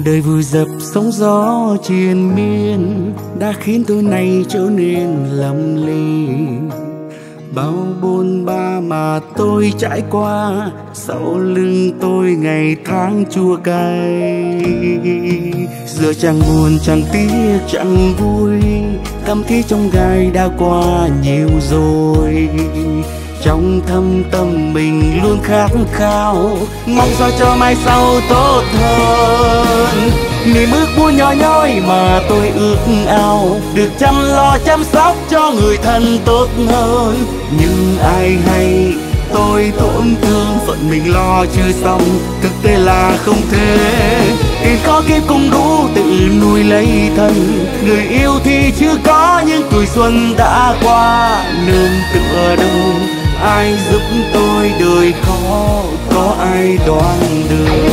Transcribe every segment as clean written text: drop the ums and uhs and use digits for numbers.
Đời vùi dập sóng gió triền miên đã khiến tôi nay trở nên lầm ly. Bao bôn ba mà tôi trải qua, sau lưng tôi ngày tháng chua cay. Giờ chẳng buồn chẳng tiếc chẳng vui, căm thiết trong gai đã qua nhiều rồi. Trong thâm tâm mình luôn khát khao, mong sao cho mai sau tốt hơn. Niềm ước muốn nhỏ nhói mà tôi ước ao, được chăm lo chăm sóc cho người thân tốt hơn. Nhưng ai hay tôi tổn thương, phận mình lo chưa xong, thực tế là không thể. Tiền có kiếp cũng đủ tự nuôi lấy thân, người yêu thì chưa có nhưng tuổi xuân đã qua. Nương tựa đâu ai giúp tôi đời khó, có ai đoán được.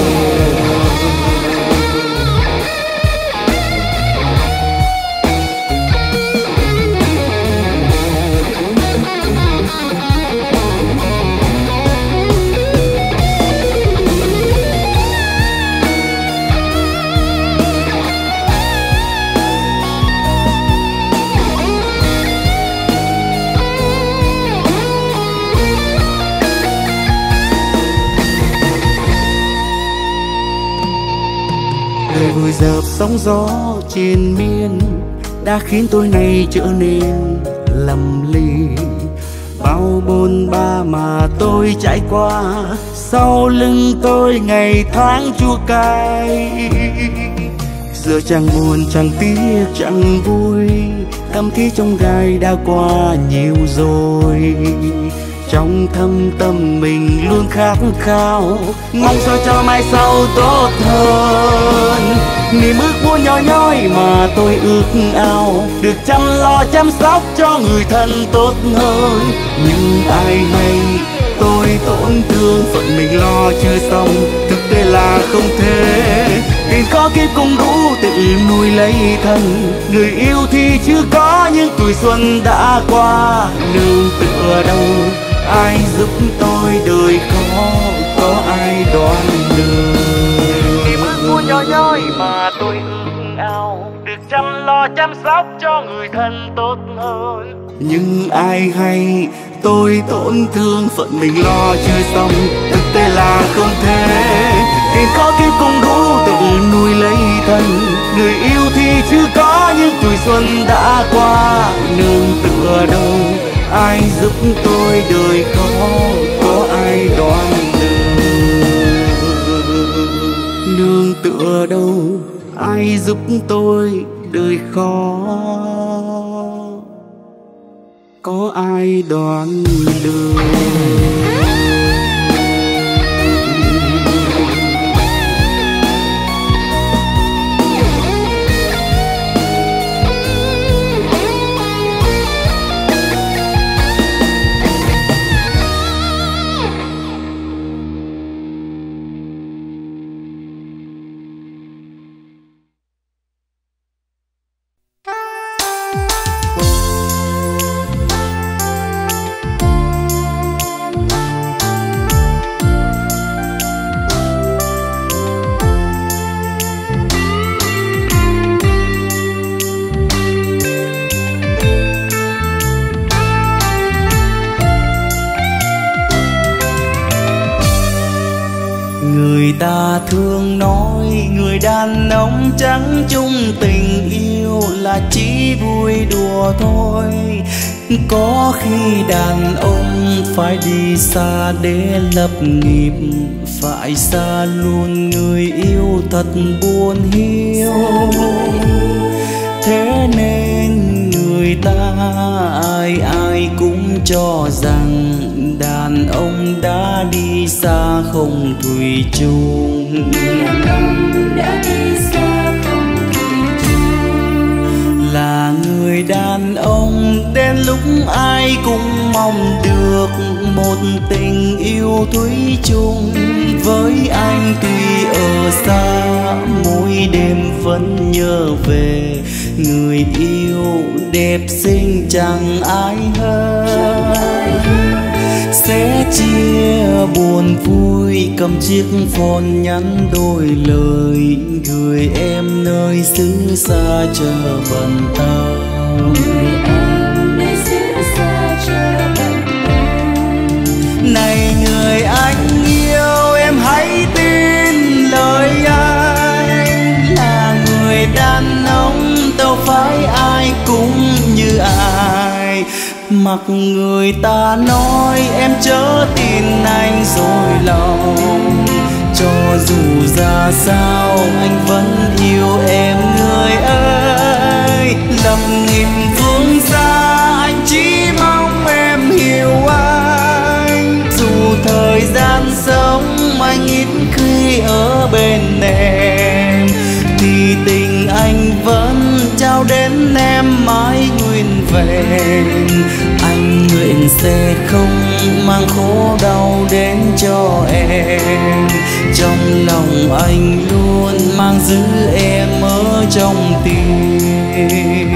Đời vùi dập sóng gió triền miên đã khiến tôi nay trở nên lầm ly. Bao bôn ba mà tôi trải qua, sau lưng tôi ngày tháng chua cay. Giờ chẳng buồn chẳng tiếc chẳng vui, căm thiết trong gai đã qua nhiều rồi. Trong thâm tâm mình luôn khát khao, mong sao cho mai sau tốt hơn. Niềm ước muốn nhỏ nhói mà tôi ước ao, được chăm lo chăm sóc cho người thân tốt hơn. Nhưng ai hay tôi tổn thương, phận mình lo chưa xong, thực tế là không thể. Tiền có kiếp cũng đủ tự nuôi lấy thân, người yêu thì chưa có nhưng tuổi xuân đã qua. Nương tựa đâu ai giúp tôi đời khó, có ai đoán được. Niềm ước muốn nhỏ nhói mà tôi ước ao, được chăm lo chăm sóc cho người thân tốt hơn. Nhưng ai hay tôi tổn thương, phận mình lo chưa xong, thực tế là không thể. Tiền có kiếp cũng đủ tự nuôi lấy thân, người yêu thì chưa có nhưng tuổi xuân đã qua. Nương tựa đâu ai giúp tôi đời khó, có ai đoán được. Nương tựa đâu ai giúp tôi đời khó, có ai đoán được. Người ta thường nói người đàn ông chẳng chung tình yêu là chỉ vui đùa thôi. Có khi đàn ông phải đi xa để lập nghiệp, phải xa luôn người yêu thật buồn hiu. Thế nên người ta ai ai cũng cho rằng đàn ông đã đi xa không thủy chung. Đàn ông đã đi xa không thủy chung. Là người đàn ông đến lúc ai cũng mong được một tình yêu thủy chung. Với anh tuy ở xa, mỗi đêm vẫn nhớ về người yêu đẹp xinh chẳng ai hơn. Sẽ chia buồn vui, cầm chiếc phone nhắn đôi lời gửi em nơi xứ xa chờ bận tâm. Này người anh yêu, em hãy tin lời anh, là người đàn ông đâu phải ai cũng như ai. Mặc người ta nói em chớ tin anh dối lòng, cho dù ra sao anh vẫn yêu em người ơi. Lầm nghìn phương xa anh chỉ mong em hiểu anh, dù thời gian sống anh ít khi ở bên em, thì tình anh vẫn trao đến em mãi nguyên vẹn. Anh nguyện sẽ không mang khổ đau đến cho em, trong lòng anh luôn mang giữ em ở trong tim.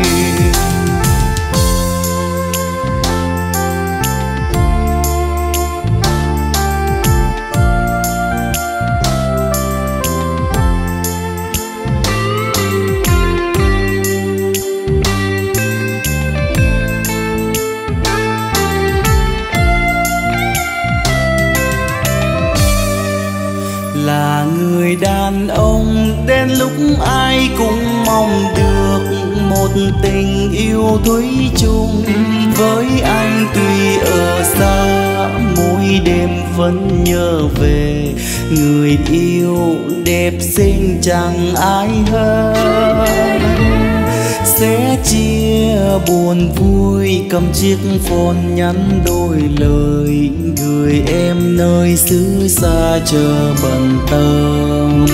Là người đàn ông đến lúc ai cũng mong được một tình yêu thủy chung với anh. Tuy ở xa mỗi đêm vẫn nhớ về người yêu đẹp xinh chẳng ai hơn. Sẽ chia buồn vui, cầm chiếc phone nhắn đôi lời gửi em nơi xứ xa chờ bận tâm.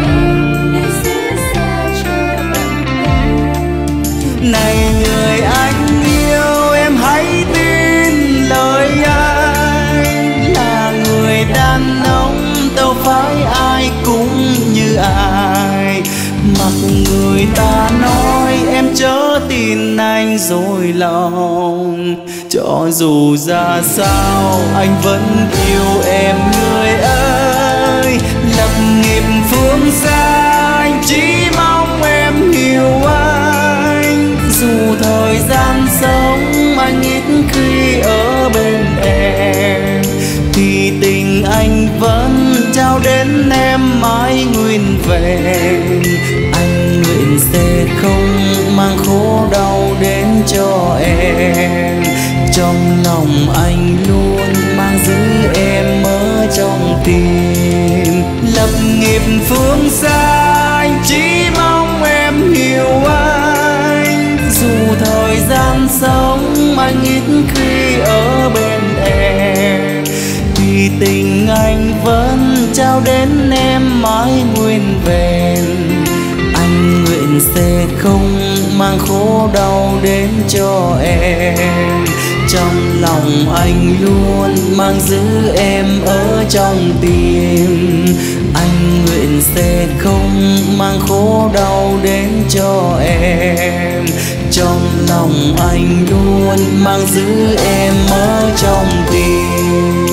Này người anh yêu, em hãy tin lời anh, là người đàn ông đâu phải ai cũng như ai. Mặc người ta nói em chớ tin anh dối lòng, cho dù ra sao anh vẫn yêu em người ơi. Lập nghiệp phương xa anh chỉ mong em hiểu anh, dù thời gian sống anh ít khi ở bên em, thì tình anh vẫn trao đến em mãi nguyên vẹn. Anh nguyện sẽ không mang khổ đau đến cho em, trong lòng anh luôn mang giữ em ở trong tim. Lập nghiệp phương xa anh chỉ mong em hiểu anh, dù thời gian sống anh ít khi ở bên em, thì tình anh vẫn trao đến em mãi nguyên vẹn. Anh nguyện sẽ không mang khổ đau đến cho em, trong lòng anh luôn mang giữ em ở trong tim. Anh nguyện sẽ không mang khổ đau đến cho em, trong lòng anh luôn mang giữ em ở trong tim.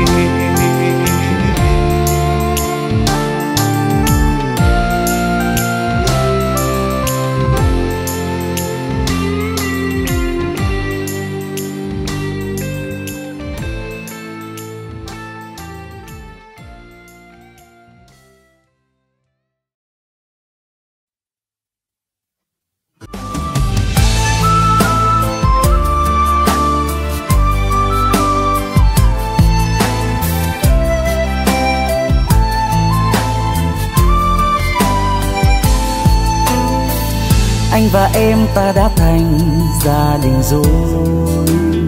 Anh và em ta đã thành gia đình rồi.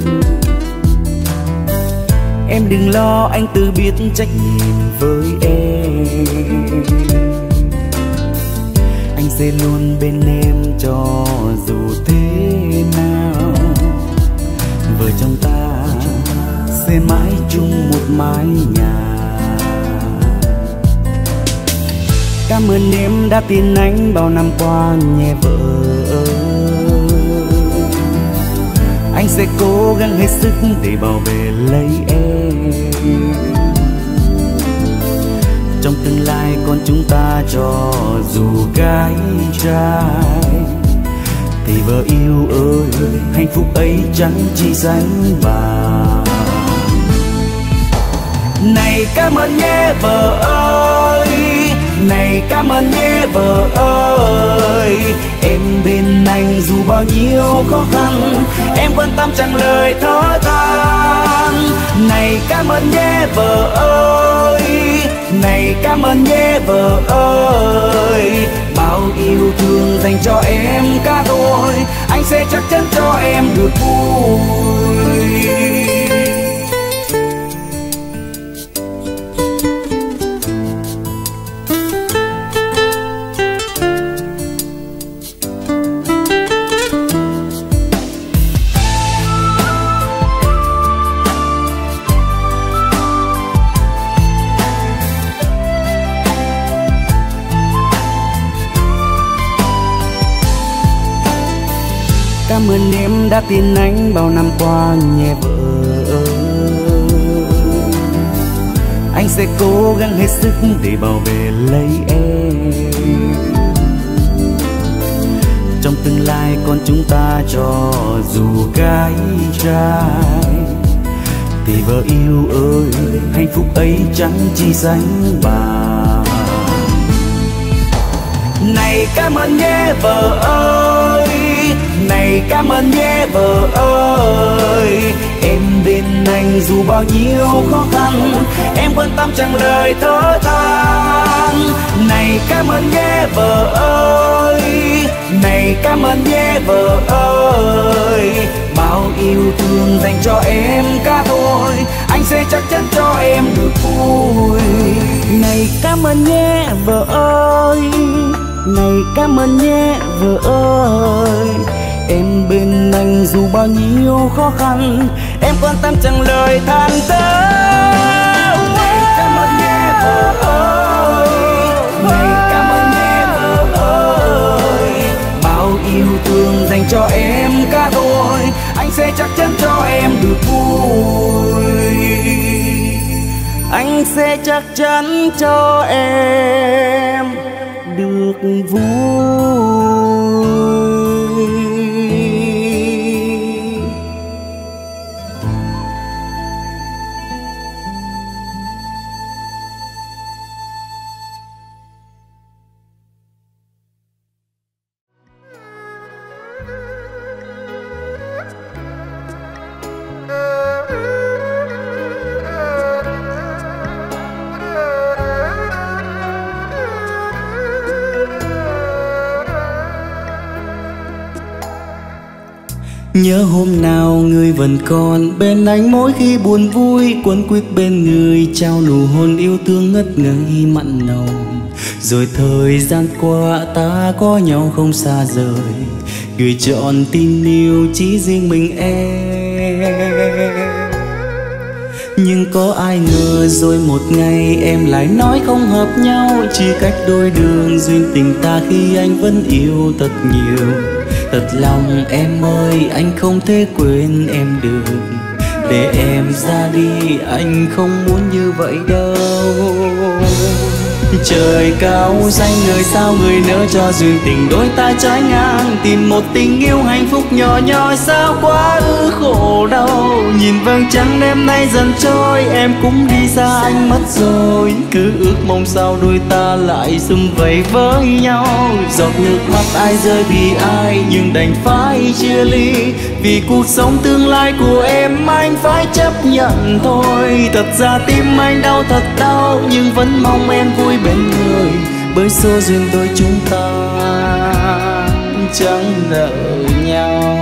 Em đừng lo, anh tự biết trách nhiệm với em. Anh sẽ luôn bên em cho dù thế nào. Vợ chồng ta sẽ mãi chung một mái nhà. Cảm ơn em đã tin anh bao năm qua nhé vợ ơi. anh sẽ cố gắng hết sức để bảo vệ lấy em. Trong tương lai con chúng ta cho dù gái trai, thì vợ yêu ơi, hạnh phúc ấy chẳng chỉ dành bà. Này cảm ơn nhé vợ ơi, này cảm ơn nhé vợ ơi, em bên anh dù bao nhiêu khó khăn, em quan tâm chẳng lời thở than. Này cảm ơn nhé vợ ơi, này cảm ơn nhé vợ ơi, bao yêu thương dành cho em cả đôi, anh sẽ chắc chắn cho em được vui. Cảm ơn em đã tin anh bao năm qua nhé vợ ơi. Anh sẽ cố gắng hết sức để bảo vệ lấy em. Trong tương lai con chúng ta cho dù gái trai, thì vợ yêu ơi, hạnh phúc ấy chẳng chỉ dành bà. Này cảm ơn nhé vợ ơi, này cảm ơn nhé vợ ơi, em bên anh dù bao nhiêu khó khăn, em quan tâm chẳng lời thở than. Này cảm ơn nhé vợ ơi, này cảm ơn nhé vợ ơi, bao yêu thương dành cho em cả thôi, anh sẽ chắc chắn cho em được vui. Này cảm ơn nhé vợ ơi, này cảm ơn nhé vợ ơi, em bên anh dù bao nhiêu khó khăn, em quan tâm chẳng lời than thở. Này cảm ơn nhé vợ ơi, này cảm ơn nhé vợ ơi, bao yêu thương dành cho em cả đôi, anh sẽ chắc chắn cho em được vui. Anh sẽ chắc chắn cho em được vui. Nhớ hôm nào người vẫn còn bên anh, mỗi khi buồn vui quấn quýt bên người, trao nụ hôn yêu thương ngất ngây mặn nồng. Rồi thời gian qua ta có nhau không xa rời, gửi trọn tình yêu chỉ riêng mình em. Nhưng có ai ngờ rồi một ngày em lại nói không hợp nhau, chỉ cách đôi đường duyên tình ta khi anh vẫn yêu thật nhiều. Thật lòng em ơi, anh không thể quên em được, để em ra đi anh không muốn như vậy đâu. Trời cao xanh người sao người nỡ cho duyên tình đôi ta trái ngang, tìm một tình yêu hạnh phúc nhỏ nhoi sao quá ư khổ đau. Nhìn vầng trăng đêm nay dần trôi, em cũng đi xa anh mất rồi, cứ ước mong sao đôi ta lại sum vầy với nhau. Giọt nước mắt ai rơi vì ai, nhưng đành phải chia ly, vì cuộc sống tương lai của em anh phải chấp nhận thôi. Thật ra tim anh đau thật đau, nhưng vẫn mong em vui bên người, bởi số duyên đôi chúng ta chẳng nợ nhau.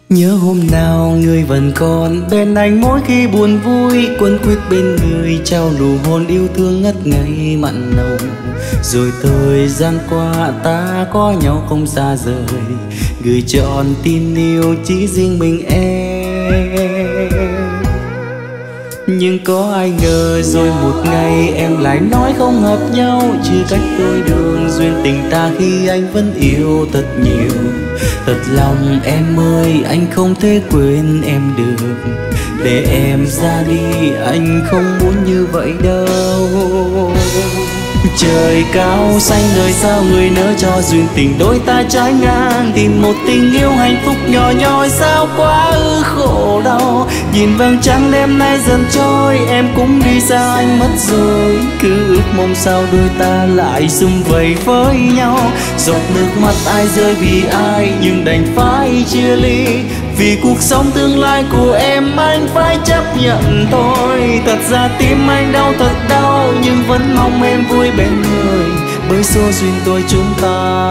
Nhớ hôm nào người vẫn còn bên anh, mỗi khi buồn vui quấn quýt bên người, trao nụ hôn yêu thương ngất ngây mặn nồng. Rồi thời gian qua ta có nhau không xa rời, gửi trọn tin yêu chỉ riêng mình em. Nhưng có ai ngờ rồi một ngày em lại nói không hợp nhau, chia cách đôi đường duyên tình ta khi anh vẫn yêu thật nhiều. Thật lòng em ơi, anh không thể quên em được, để em ra đi anh không muốn như vậy đâu. Trời cao xanh đời sao người nỡ cho duyên tình đôi ta trái ngang, tìm một tình yêu hạnh phúc nhỏ nhoi sao quá khổ đau. Nhìn vầng trăng đêm nay dần trôi, em cũng đi xa anh mất rồi, cứ ước mong sao đôi ta lại sum vầy với nhau. Giọt nước mắt ai rơi vì ai nhưng đành phải chia ly, vì cuộc sống tương lai của em anh phải chấp nhận thôi. Thật ra tim anh đau thật đau, nhưng vẫn mong em vui bên người, bởi số duyên tôi chúng ta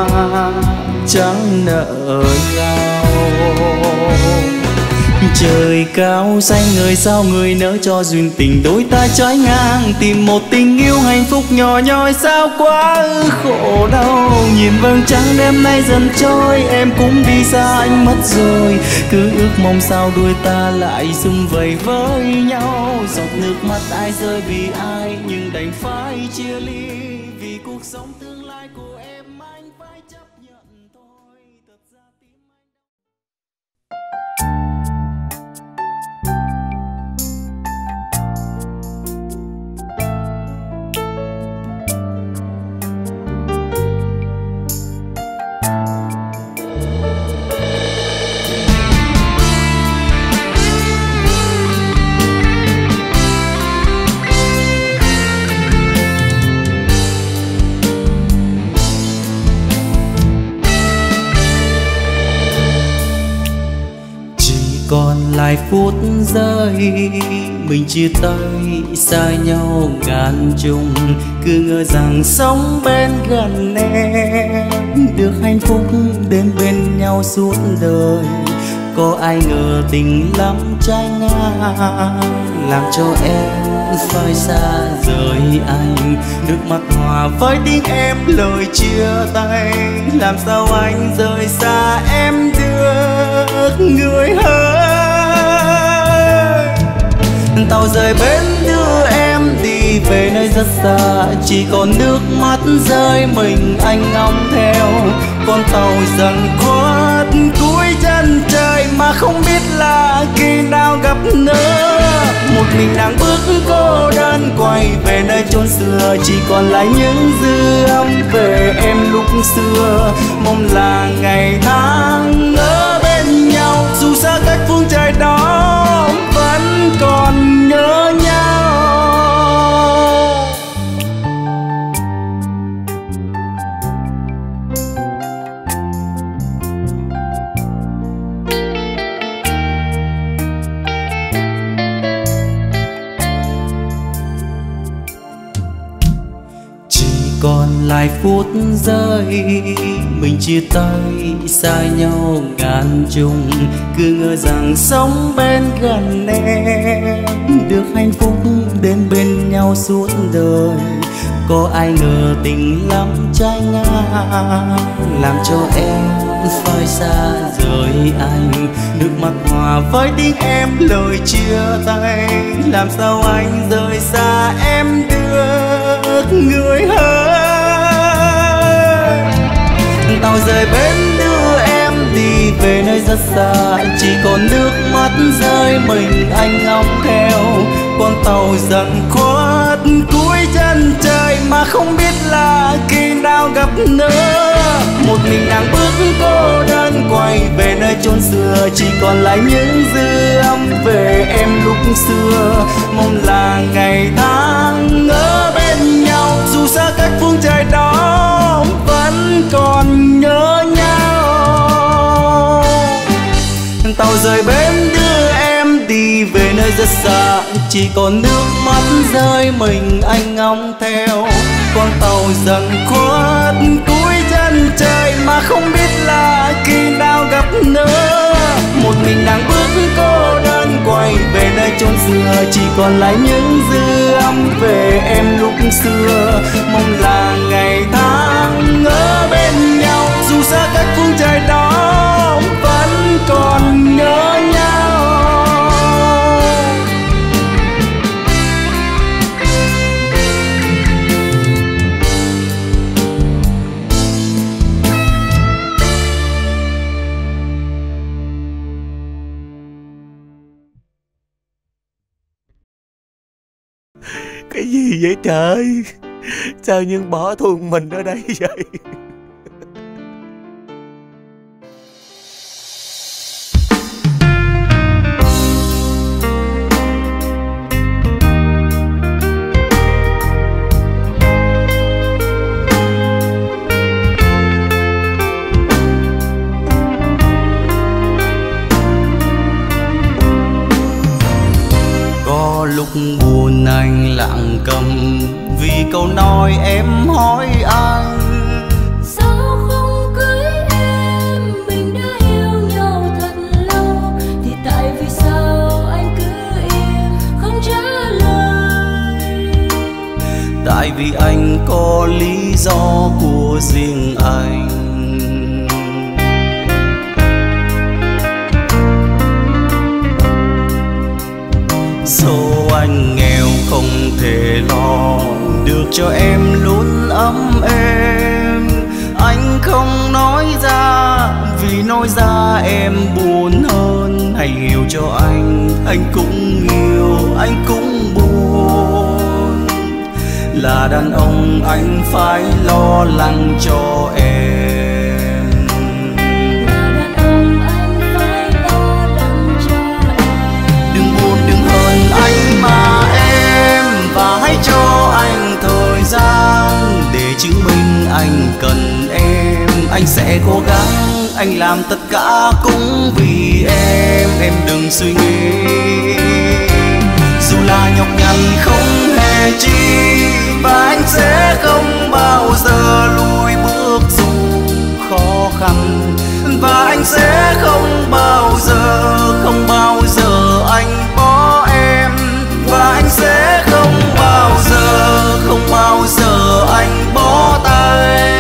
chẳng nợ nhau. Trời cao xanh người sao người nỡ cho duyên tình đôi ta trái ngang, tìm một tình yêu hạnh phúc nhỏ nhoi sao quá khổ đau. Nhìn vầng trăng đêm nay dần trôi, em cũng đi xa anh mất rồi, cứ ước mong sao đôi ta lại sum vầy với nhau. Giọt nước mắt ai rơi vì ai nhưng đành phải chia ly, vì cuộc sống tương lai của em anh phải chấp nhận thôi. Thật ra tim còn lại phút giây mình chia tay xa nhau ngàn trùng, cứ ngờ rằng sống bên gần em được hạnh phúc đến bên nhau suốt đời. Có ai ngờ tình lắm trái ngang, làm cho em phải xa rời anh. Nước mắt hòa với tiếng em lời chia tay, làm sao anh rời xa em được người ơi. Tàu rời bến đưa em đi về nơi rất xa, chỉ còn nước mắt rơi mình anh ngóng theo. Con tàu dần khuất cuối chân trời mà không biết là khi nào gặp nữa. Một mình đang bước cô đơn quay về nơi chốn xưa, chỉ còn lại những dư âm về em lúc xưa. Mong là ngày tháng ở bên nhau, dù xa cách phương trời đó vẫn còn nhớ nhau. Còn lại phút giây mình chia tay xa nhau ngàn trùng, cứ ngờ rằng sống bên gần em được hạnh phúc đến bên nhau suốt đời. Có ai ngờ tình lắm trái ngang, làm cho em phải xa rời anh. Nước mắt hòa với tiếng em lời chia tay, làm sao anh rời xa em được người ơi. Tàu rời bến đưa em đi về nơi rất xa, chỉ còn nước mắt rơi mình anh ngóng theo. Con tàu dần khuất cuối chân trời mà không biết là khi nào gặp nữa. Một mình nàng bước cô đơn quay về nơi chốn xưa, chỉ còn lại những dư âm về em lúc xưa. Mong là ngày tháng ở bên nhau, dù xa cách phương trời đó vẫn còn nhớ nhau. Tàu rời bến đưa em đi về nơi rất xa, chỉ còn nước mắt rơi mình anh ngóng theo. Con tàu dần khuất cuối chân trời mà không biết là khi nào gặp nữa. còn lại những dư âm về em lúc xưa. Mong là ngày tháng ở bên nhau, dù xa cách phương trời đó vẫn còn nhớ nhau. Cái gì vậy trời? Sao Nhân bỏ thôi mình ở đây vậy? Có lúc buồn anh lặng câm vì câu nói em hỏi anh. Sao không cưới em, mình đã yêu nhau thật lâu, thì tại vì sao anh cứ im không trả lời? Tại vì anh có lý do của riêng anh. Số anh nghèo không thể lo được cho em luôn ấm êm. Anh không nói ra vì nói ra em buồn hơn. Hãy hiểu cho anh cũng yêu, anh cũng buồn. Là đàn ông anh phải lo lắng cho em. Là đàn ông anh phải lo lắng cho em. Đừng buồn đừng hơn anh mà em, và hãy cho anh thời gian để chứng minh anh cần em. Anh sẽ cố gắng, anh làm tất cả cũng vì em đừng suy nghĩ. Dù là nhọc nhằn không hề chi, và anh sẽ không bao giờ lùi bước dù khó khăn. Và anh sẽ không bao giờ anh bỏ em. Và anh sẽ không bao giờ anh bỏ tay.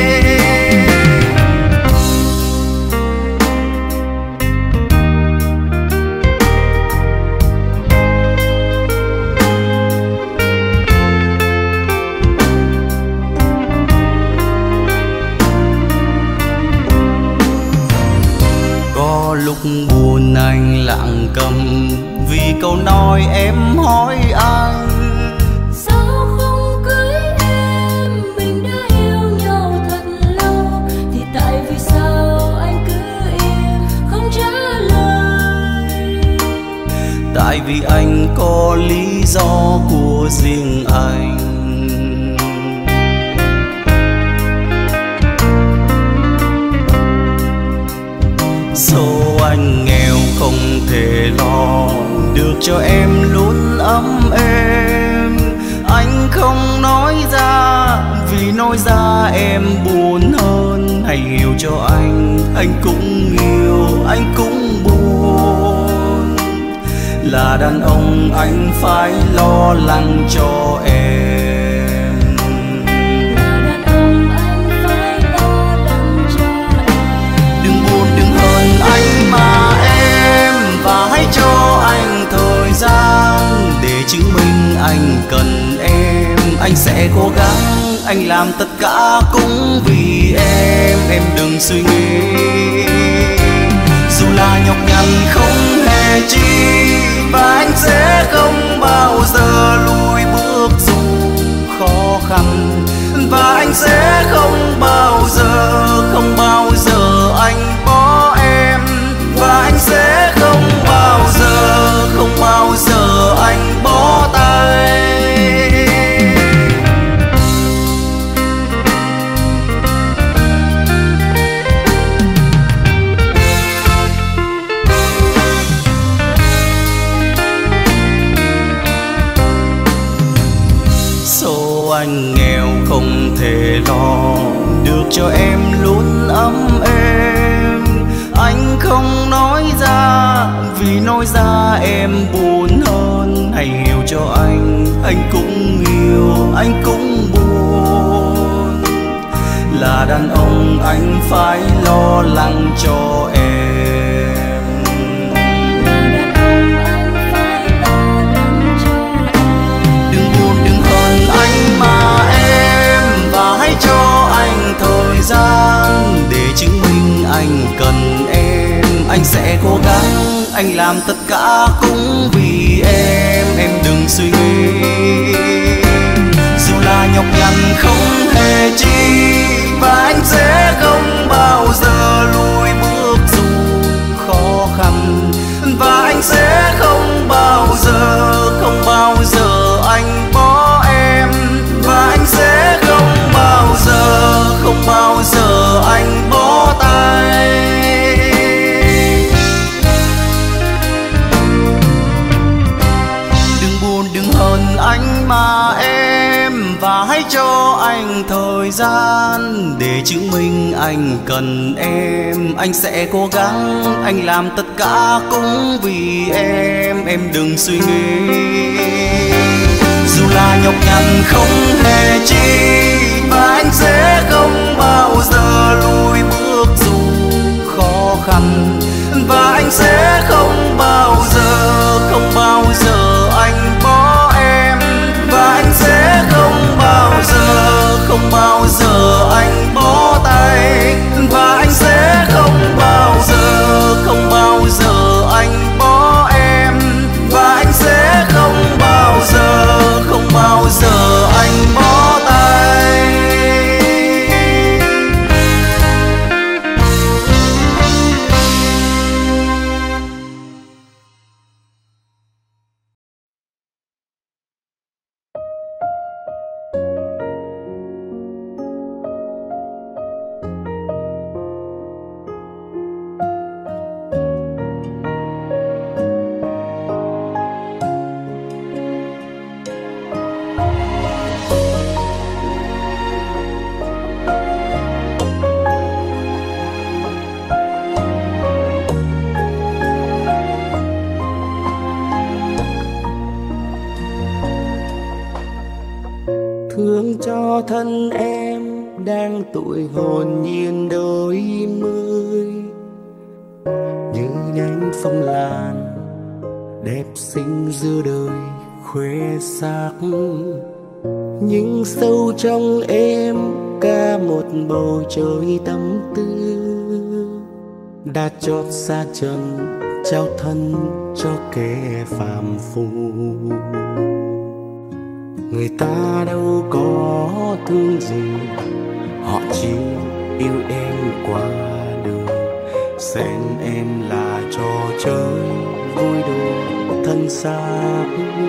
Có lúc buồn anh lặng câm vì câu nói em hỏi anh. Sao không cưới em, mình đã yêu nhau thật lâu, thì tại vì sao anh cứ im không trả lời? Tại vì anh có lý do của riêng anh. Số anh nghèo không thể lo được cho em luôn ấm êm. Anh không nói ra vì nói ra em buồn hơn. Hãy hiểu cho anh cũng yêu, anh cũng buồn. Là đàn ông anh phải lo lắng cho em. Là đàn ông anh phải lo lắng cho em. Đừng buồn đừng hơn anh mà em, và hãy cho anh thời gian để chứng minh anh cần em. Anh sẽ cố gắng, anh làm tất cả cũng vì em đừng suy nghĩ. Dù là nhọc nhằn không hề chi, và anh sẽ không bao giờ lùi bước dù khó khăn. Và anh sẽ không bao giờ anh bỏ em. Và anh sẽ không bao giờ anh bỏ tay. Số anh nghèo không thể lo được cho em luôn ấm êm. Anh không nói ra vì nói ra em buồn hơn. Hãy hiểu anh cũng yêu, anh cũng buồn. Là đàn ông anh phải lo lắng cho em. Là đàn ông anh phải lo lắng cho em. Đừng buồn đừng hờn anh mà em, và hãy cho anh thời gian để chứng minh anh cần em. Anh sẽ cố gắng, anh làm tất cả cũng vì em đừng suy nghĩ. Dù là nhọc nhằn không hề chi, và anh sẽ không bao giờ lùi bước dù khó khăn. Và anh sẽ không bao giờ anh bỏ em. Và anh sẽ không bao giờ anh bỏ tay. Đừng buồn đừng hờn anh mà em, và hãy cho anh thời gian để chứng minh anh cần em. Anh sẽ cố gắng, anh làm tất cả cũng vì em đừng suy nghĩ. Dù là nhọc nhằn không hề chi, và anh sẽ không bao giờ lùi bước dù khó khăn. Và anh sẽ không bao giờ anh bỏ em. Và anh sẽ không bao giờ anh bỏ tay. Và anh sẽ không bao giờ anh bỏ em. Và anh sẽ không bao giờ anh bỏ tay. Thương cho thân em đang tuổi hồn nhiên đôi mươi, như nhánh phong lan đẹp xinh giữa đời khoe sắc. Nhưng sâu trong em cả một bầu trời tâm tư, đã chót xa trần trao thân cho kẻ phàm phu. Người ta đâu có thương gì, họ chỉ yêu em qua đường. Xem em là trò chơi vui đùa thân xác,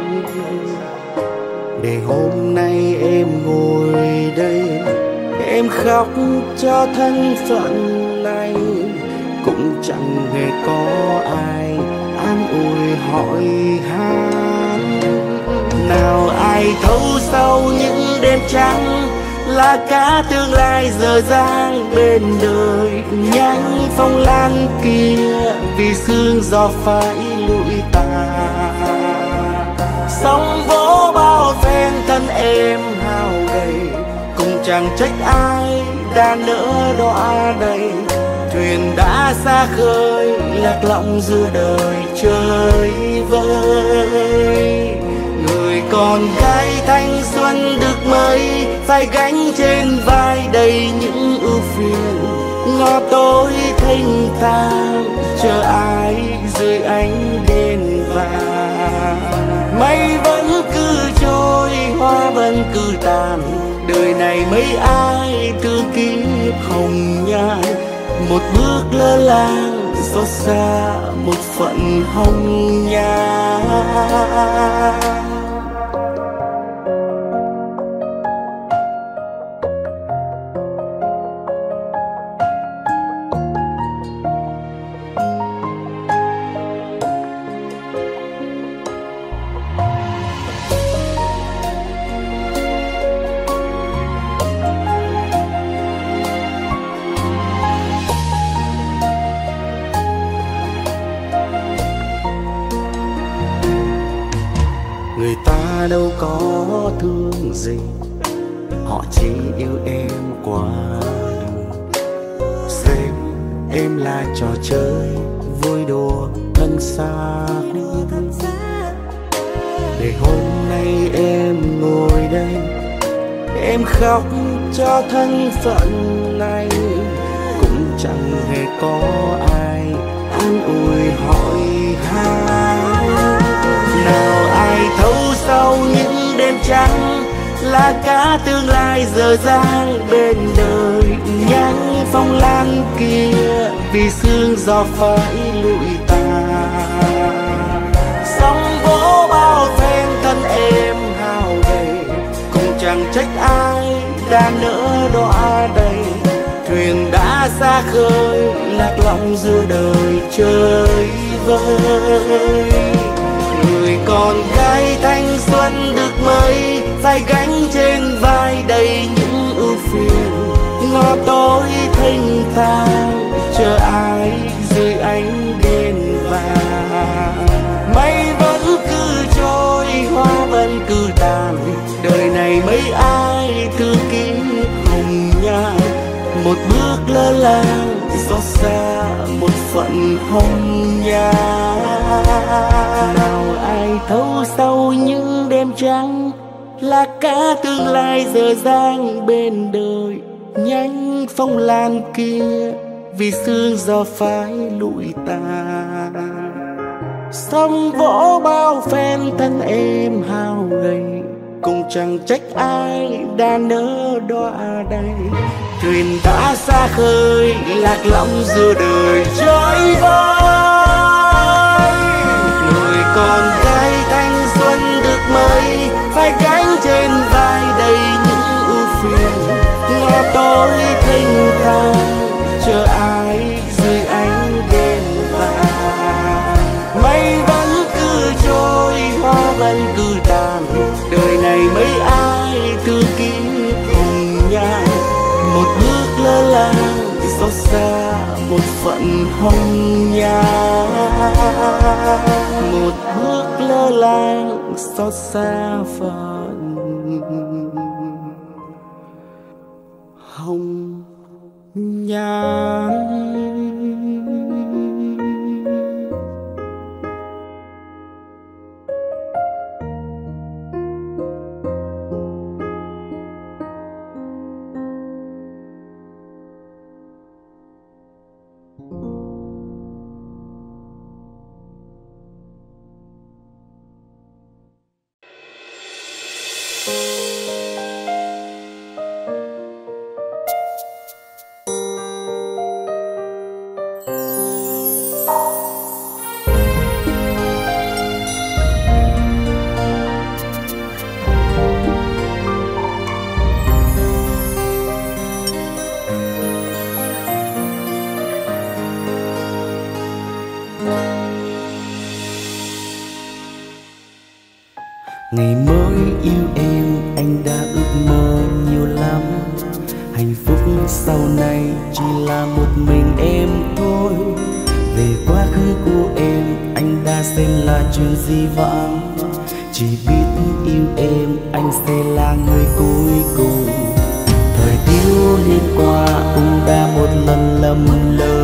để hôm nay em ngồi đây em khóc cho thân phận này. Cũng chẳng hề có ai an ủi hỏi han. Nào ai thấu sau những đêm trắng là cả tương lai dở dang bên đời. Nhánh phong lan kia vì sương gió phải lụi tàn. Sóng vỗ bao phen thân em hao gầy, cũng chẳng trách ai đã nỡ đọa đầy. Thuyền đã xa khơi lạc lõng giữa đời chơi vơi. Người con gái thanh xuân được mấy, phải gánh trên vai đầy những ưu phiền. Ngõ tối thênh thang chờ ai dưới ánh đèn vàng. Mây vẫn cứ trôi, hoa vẫn cứ tàn. Đời này mấy ai thương kiếp hồng nhan. Một bước lơ làng xót xa một phận hồng nhan. Người ta đâu có thương gì, họ chỉ yêu em quá đủ. Xem em là trò chơi vui đùa thân xác, để hôm nay em ngồi đây em khóc cho thân phận này, cũng chẳng hề có ai an ủi hỏi han. Nào ai thấu sau những đêm trắng là cả tương lai dở dang bên đời, nhánh phong lan kia vì sương gió phải lụi tàn. Sóng vỗ bao phen thân em hao gầy, cũng chẳng trách ai đã nỡ đọa đầy. Thuyền đã xa khơi lạc lõng giữa đời chơi vơi. Người con gái thanh xuân được mấy, phải gánh trên vai đầy những ưu phiền. Ngõ tối thênh thang chờ ai dưới ánh đèn vàng. Mây vẫn cứ trôi, hoa vẫn cứ tàn, đời này mấy ai thương kỹ hồng nhan. Một bước lơ là xót xa một phận hồng nhan. Nào ai thấu sau những đêm trắng là cả tương lai dở dang bên đời, nhánh phong lan kia vì sương gió phai lụi tàn. Sóng vỗ bao phen thân em hao gầy, cũng chẳng trách ai đã nỡ đọa đầy. Thuyền đã xa khơi lạc lõng giữa đời trôi vơi. Người con gái thanh xuân được mấy, phải gánh trên vai đầy những ưu phiền. Ngõ tối thênh thang chờ ai dưới ánh đèn vàng. Mây vẫn cứ trôi, hoa vẫn cứ tàn, đời này mấy ai thương kỹ hồng nhan. Một bước lơ là xót xa một phận hồng nhan. Một bước lơ là xót xa phận hồng nhan. Ngày mới yêu em anh đã ước mơ nhiều lắm, hạnh phúc sau này chỉ là một mình em thôi. Về quá khứ của em anh đã xem là chuyện dĩ vãng, chỉ biết yêu em anh sẽ là người cuối cùng. Thời thiếu niên qua cũng đã một lần lầm lỡ,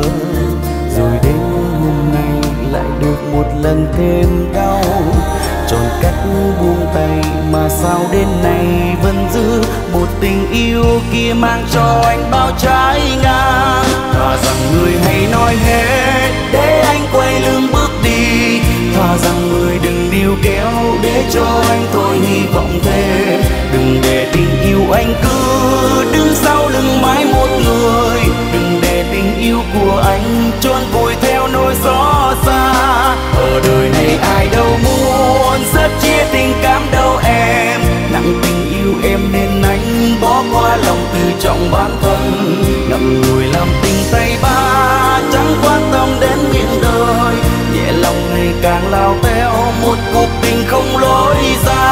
rồi đến hôm nay lại được một lần thêm đau. Chọn cách buông tay mà sao đến nay vẫn giữ một tình yêu kia mang cho anh bao trái ngang. Thà rằng người hãy nói hết để anh quay lưng bước đi, thà rằng người đừng níu kéo để cho anh thôi hy vọng thêm. Đừng để tình yêu anh cứ đứng sau lưng mãi một người, đừng để tình yêu của anh trốn vùi theo nỗi xót xa. Ở đời này ai đâu muốn rất chia tình cảm đâu em, nặng tình yêu em nên anh bỏ qua lòng tự trọng bản thân. Ngậm ngùi làm tình tay ba chẳng quan tâm đến những đời, nhẹ lòng ngày càng lao theo một cuộc tình không lối ra.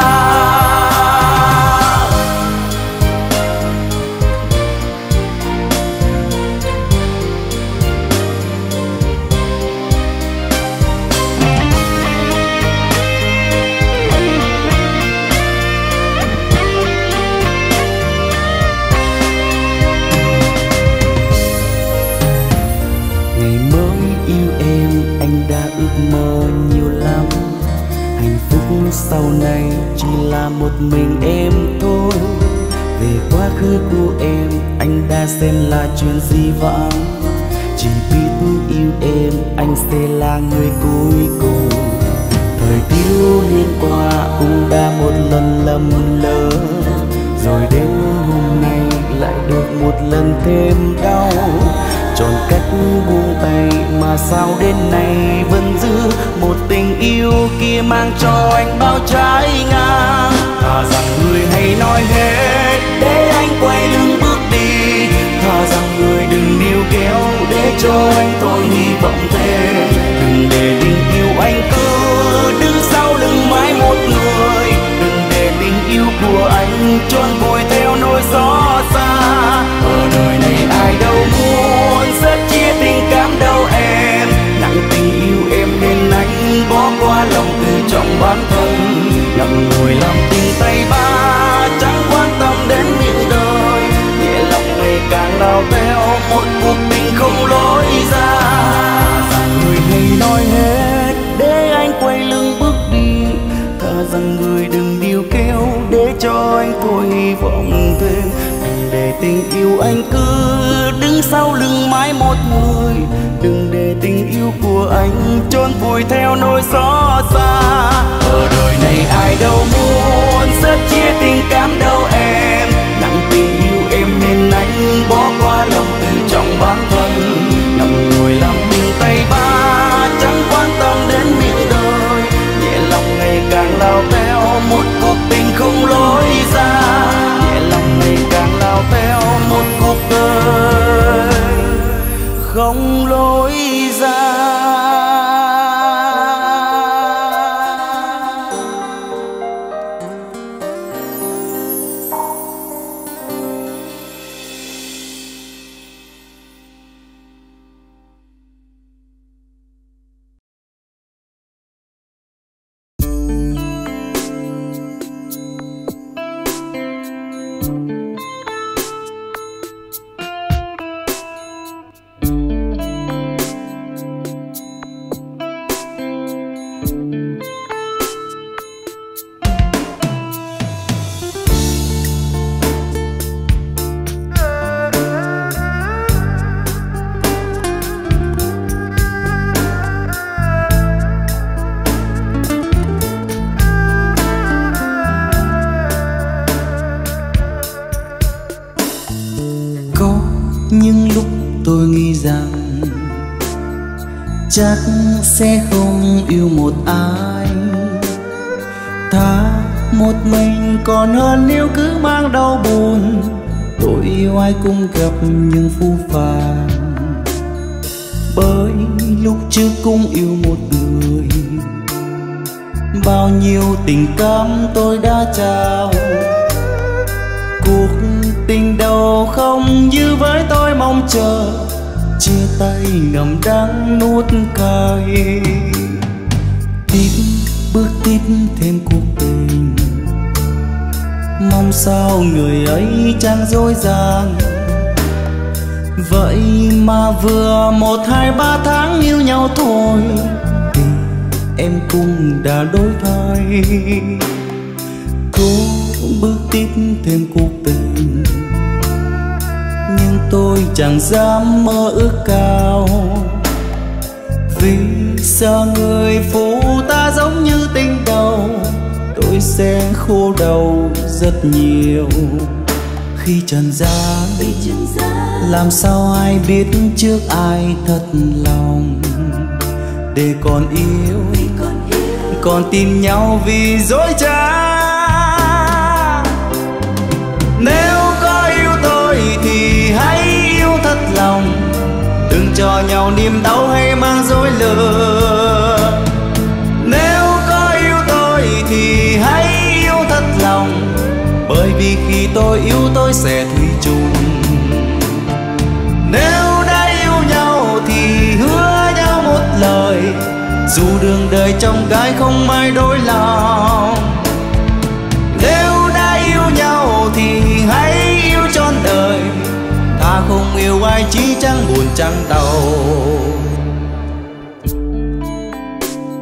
mơ nhiều lắm. Hạnh phúc sau này chỉ là một mình em thôi. Về quá khứ của em anh đã xem là chuyện dĩ vãng. Chỉ biết yêu em anh sẽ là người cuối cùng. Thời thiếu niên qua cũng đã một lần lầm lỡ, rồi đến hôm nay lại được một lần thêm đau. Chọn cách buông tay mà sao đến nay vẫn giữ một tình yêu kia mang cho anh bao trái ngang. Thà rằng người hãy nói hết để anh quay lưng bước đi. Thà rằng người đừng níu kéo để cho anh thôi hy vọng thêm. Đừng để tình yêu anh cứ đứng sau lưng mãi một người. Đừng để tình yêu của anh trốn vùi theo nỗi gió xa. Ở đời này ai đâu muốn rất chia tình cảm đâu em. Nặng tình yêu em nên anh bỏ qua lòng tự trọng bản thân. Ngậm ngùi làm tình tay ba chẳng quan tâm đến miệng đời. Nhẹ lòng ngày càng lao theo một cuộc tình không lối ra. Rằng người hãy nói hết để anh quay lưng bước đi. Thà rằng người đừng níu kéo để cho anh thôi hy vọng thêm. Đừng để tình yêu anh cứ đứng sau lưng mãi một người. Đừng để tình yêu của anh trốn vùi theo nỗi gió xa. Ở đời này ai đâu muốn rất chia tình cảm đâu em. Nặng tình yêu em nên anh bỏ qua lòng tự trọng bản thân. Ngậm ngùi làm tình tay ba chẳng quan tâm đến miệng đời. Nhẹ lòng ngày càng lao theo một cuộc tình không lối ra. Nhẹ lòng ngày càng lao theo một cuộc đời không lối ra. Nhưng lúc tôi nghĩ rằng chắc sẽ không yêu một ai, thà một mình còn hơn nếu cứ mang đau buồn. Tôi yêu ai cũng gặp những phũ phàng, bởi lúc trước cũng yêu một người. Bao nhiêu tình cảm tôi đã trao, cuộc tình đầu không như với tôi mong chờ. Chia tay ngậm đắng nuốt cay, tiếp bước tiếp thêm cuộc tình. Mong sao người ấy chẳng dối gian, vậy mà vừa 1, 2, 3 tháng yêu nhau thôi thì em cũng đã đổi thay. Cố bước tiếp thêm cuộc tình, nhưng tôi chẳng dám mơ ước cao, vì sợ người phụ ta giống như tình đầu. Tôi sẽ khô đầu rất nhiều khi trần gian, làm sao ai biết trước ai thật lòng. Để còn yêu, còn tin nhau vì dối trá. Nếu có yêu tôi thì hãy yêu thật lòng, đừng cho nhau niềm đau hay mang dối lừa. Nếu có yêu tôi thì hãy yêu thật lòng, bởi vì khi tôi yêu tôi sẽ thủy chung. Nếu đã yêu nhau thì hứa nhau một lời, dù đường đời trong gai không ai đổi lòng. Nếu đã yêu nhau thì hãy yêu trọn đời, ta không yêu ai chỉ chẳng buồn chẳng đau.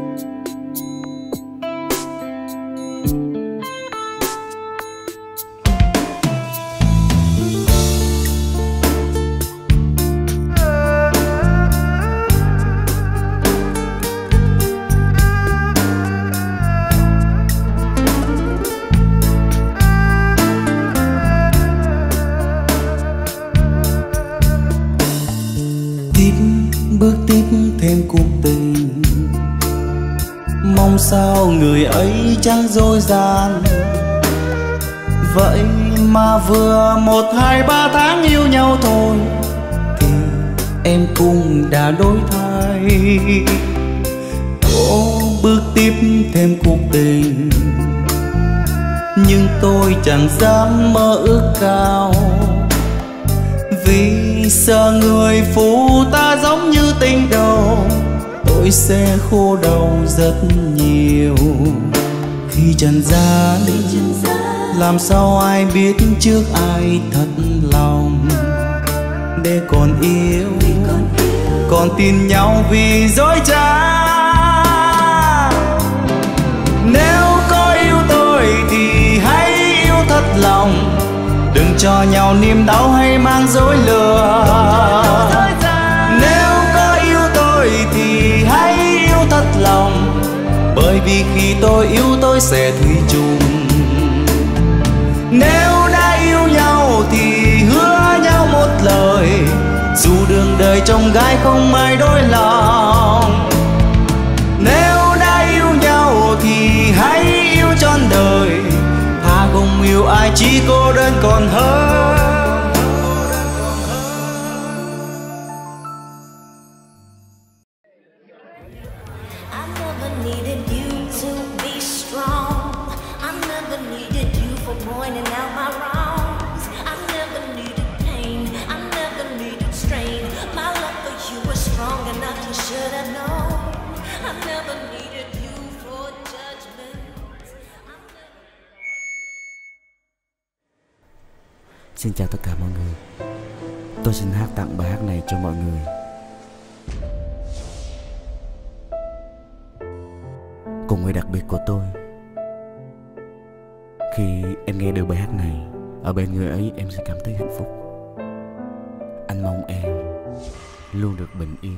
làm sao người ấy chẳng dối gian. Vậy mà vừa 1, 2, 3 tháng yêu nhau thôi thì em cũng đã đổi thay. Cô bước tiếp thêm cuộc tình, nhưng tôi chẳng dám mơ ước cao, vì sợ người phụ ta giống như tình đầu, tôi sẽ khô đau rất nhiều. Khi trần gian làm sao ai biết trước ai thật lòng, để còn yêu còn tin nhau vì dối trá. Nếu có yêu tôi thì hãy yêu thật lòng, đừng cho nhau niềm đau hay mang dối lừa. Nếu có yêu tôi thì hãy yêu thật lòng, bởi vì khi tôi yêu tôi sẽ thủy chung. Nếu đã yêu nhau thì hứa nhau một lời, dù đường đời trông gai không ai đổi lòng. Nếu đã yêu nhau thì hãy yêu trọn đời, thà không yêu ai chỉ cô đơn còn hơn. Xin chào tất cả mọi người. Tôi xin hát tặng bài hát này cho mọi người. Cùng người đặc biệt của tôi. Khi em nghe được bài hát này, ở bên người ấy em sẽ cảm thấy hạnh phúc. Anh mong em luôn được bình yên.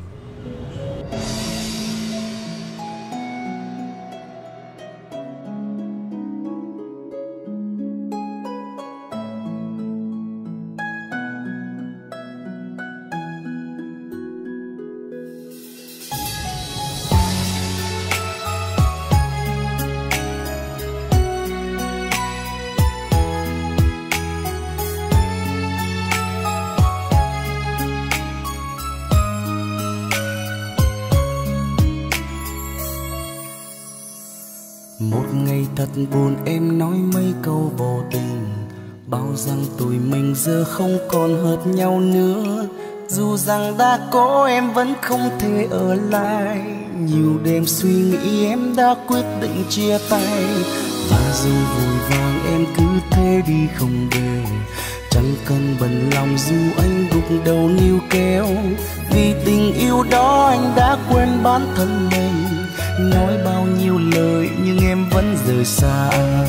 Một ngày thật buồn em nói mấy câu vô tình, bảo rằng tụi mình giờ không còn hợp nhau nữa. Dù rằng đã có em vẫn không thể ở lại, nhiều đêm suy nghĩ em đã quyết định chia tay. Và dù vội vàng em cứ thế đi không về, chẳng cần bận lòng dù anh gục đầu níu kéo. Vì tình yêu đó anh đã quên bản thân mình, nói bao nhiêu lời nhưng em vẫn rời xa.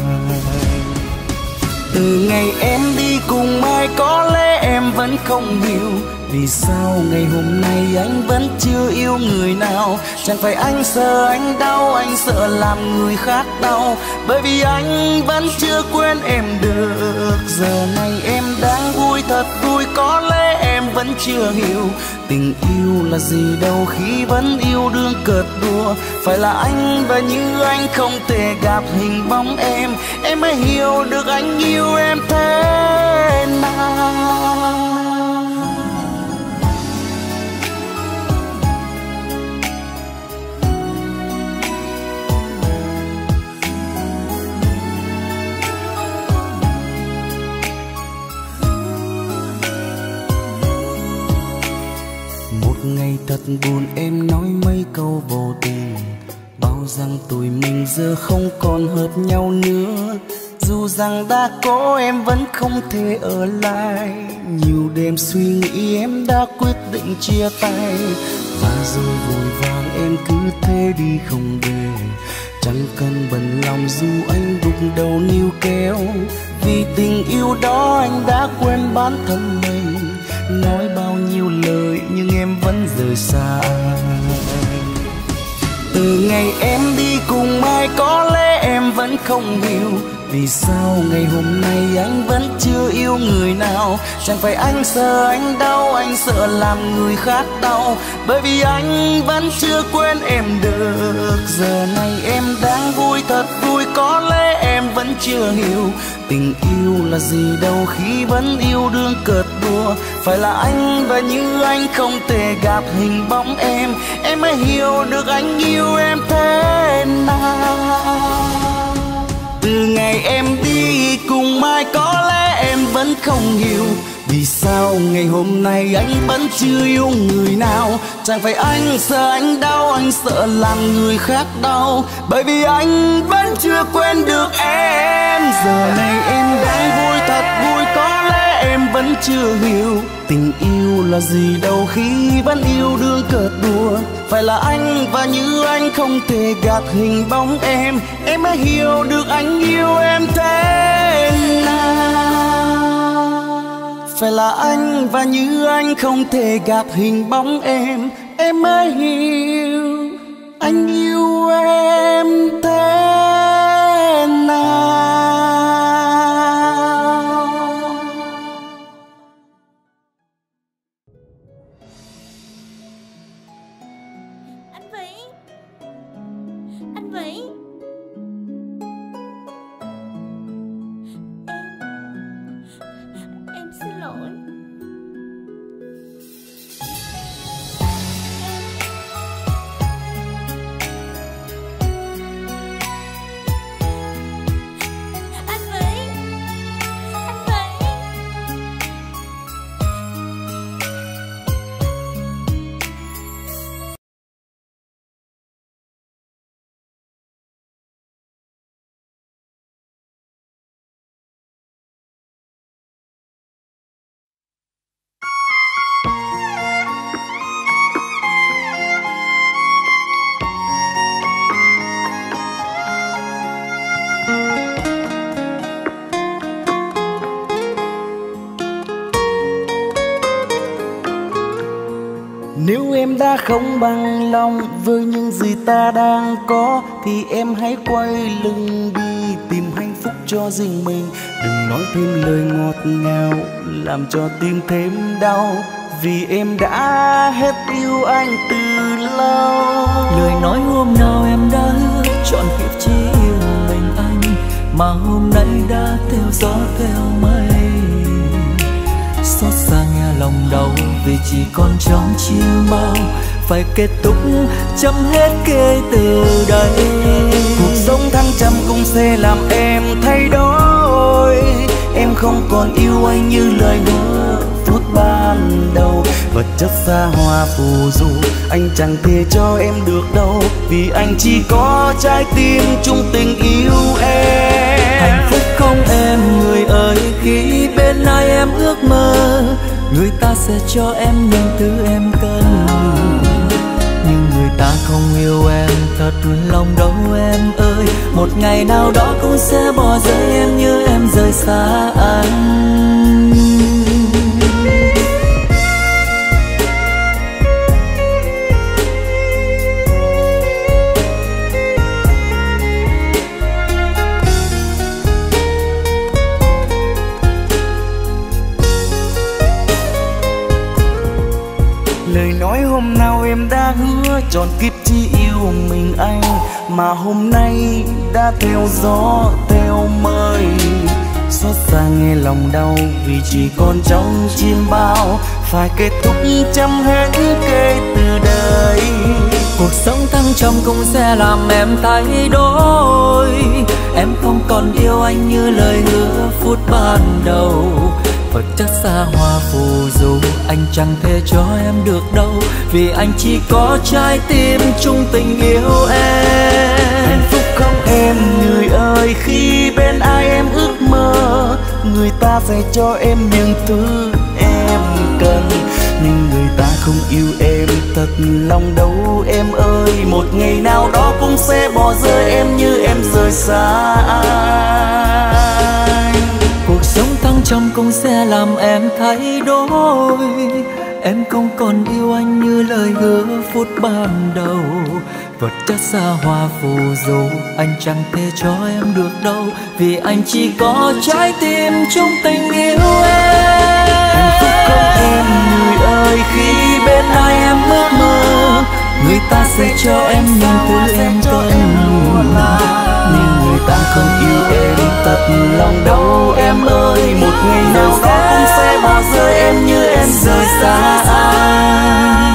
Từ ngày em đi cùng ai có lẽ em vẫn không hiểu, vì sao ngày hôm nay anh vẫn chưa yêu người nào. Chẳng phải anh sợ anh đau, anh sợ làm người khác đau, bởi vì anh vẫn chưa quên em được. Giờ này em đang vui thật vui, có lẽ em vẫn chưa hiểu tình yêu là gì đâu khi vẫn yêu đương cợt đùa. Phải là anh và như anh không thể gặp hình bóng em mới hiểu được anh yêu em thế nào. Ngày thật buồn em nói mấy câu vô tình, bảo rằng tụi mình giờ không còn hợp nhau nữa. Dù rằng đã có em vẫn không thể ở lại, nhiều đêm suy nghĩ em đã quyết định chia tay. Và rồi vội vàng em cứ thế đi không về, chẳng cần bận lòng dù anh gục đầu níu kéo. Vì tình yêu đó anh đã quên bản thân mình, nói bao nhiêu lời nhưng em vẫn rời xa. Từ ngày em đi cùng ai có lẽ em vẫn không hiểu, Vì sao ngày hôm nay anh vẫn chưa yêu người nào? Chẳng phải anh sợ anh đau, anh sợ làm người khác đau. Bởi vì anh vẫn chưa quên em được. Giờ này em đang vui, thật vui, có lẽ em vẫn chưa hiểu tình yêu là gì đâu khi vẫn yêu đương cợt đùa. Phải là anh và như anh không thể gặp hình bóng em mới hiểu được anh yêu em thế nào. Từ ngày em đi cùng ai có lẽ em vẫn không hiểu vì sao ngày hôm nay anh vẫn chưa yêu người nào. Chẳng phải anh sợ anh đau, anh sợ làm người khác đau. Bởi vì anh vẫn chưa quên được em. Giờ này em đang vui, thật vui, có lẽ em vẫn chưa hiểu tình yêu là gì đâu khi vẫn yêu đương cợt đùa. Phải là anh và như anh không thể gạt hình bóng em mới hiểu được anh yêu em thế nào. Phải là anh và như anh không thể gạt hình bóng em mới hiểu anh yêu em thế nào. Anh Vĩ, anh Vĩ, em xin lỗi. Nếu em đã không bằng lòng với những gì ta đang có thì em hãy quay lưng đi tìm hạnh phúc cho riêng mình. Đừng nói thêm lời ngọt ngào làm cho tim thêm đau, vì em đã hết yêu anh từ lâu. Lời nói hôm nào em đã hứa chọn kiếp chỉ yêu mình anh, mà hôm nay đã theo gió theo mây. Xót xa nghe lòng đau vì chỉ còn trong chiêm bao, phải kết thúc chấm hết kể từ đây. Cuộc sống thăng trầm cũng sẽ làm em thay đổi. Em không còn yêu anh như lời hứa phút ban đầu. Vật chất xa hoa phù du anh chẳng thể cho em được đâu, vì anh chỉ có trái tim chung tình yêu em. Hạnh phúc không em người ơi, khi bên ai em ước mơ, người ta sẽ cho em những thứ em cần. Nhưng người ta không yêu em thật lòng đâu em ơi, một ngày nào đó cũng sẽ bỏ rơi em như em rời xa anh. Lời nói hôm nào em đã hứa trọn kiếp chỉ yêu mình anh, mà hôm nay đã theo gió theo mây. Xót xa nghe lòng đau vì chỉ còn trong chim bao, phải kết thúc chấm hết kể từ đây. Cuộc sống thăng trầm cũng sẽ làm em thay đổi. Em không còn yêu anh như lời hứa phút ban đầu. Vật chất xa hoa phù du anh chẳng thể cho em được đâu, vì anh chỉ có trái tim chung tình yêu em. Hạnh phúc không em người ơi, khi bên ai em ước mơ, người ta sẽ cho em những thứ em cần. Nhưng người ta không yêu em thật lòng đâu em ơi, một ngày nào đó cũng sẽ bỏ rơi em như em rời xa anh. Cuộc sống thăng trầm cũng sẽ làm em thay đổi. Em không còn yêu anh như lời hứa phút ban đầu, vật chất xa hoa phù du anh chẳng thể cho em được đâu, vì anh chỉ có trái tim trong tình yêu em. Hạnh phúc không em người ơi, khi bên ai em ước mơ, người ta sẽ cho em những thứ em cần, nhưng người ta không yêu em thật lòng đâu em ơi. Một ngày nào đó cũng sẽ bỏ rơi em như em rời xa anh.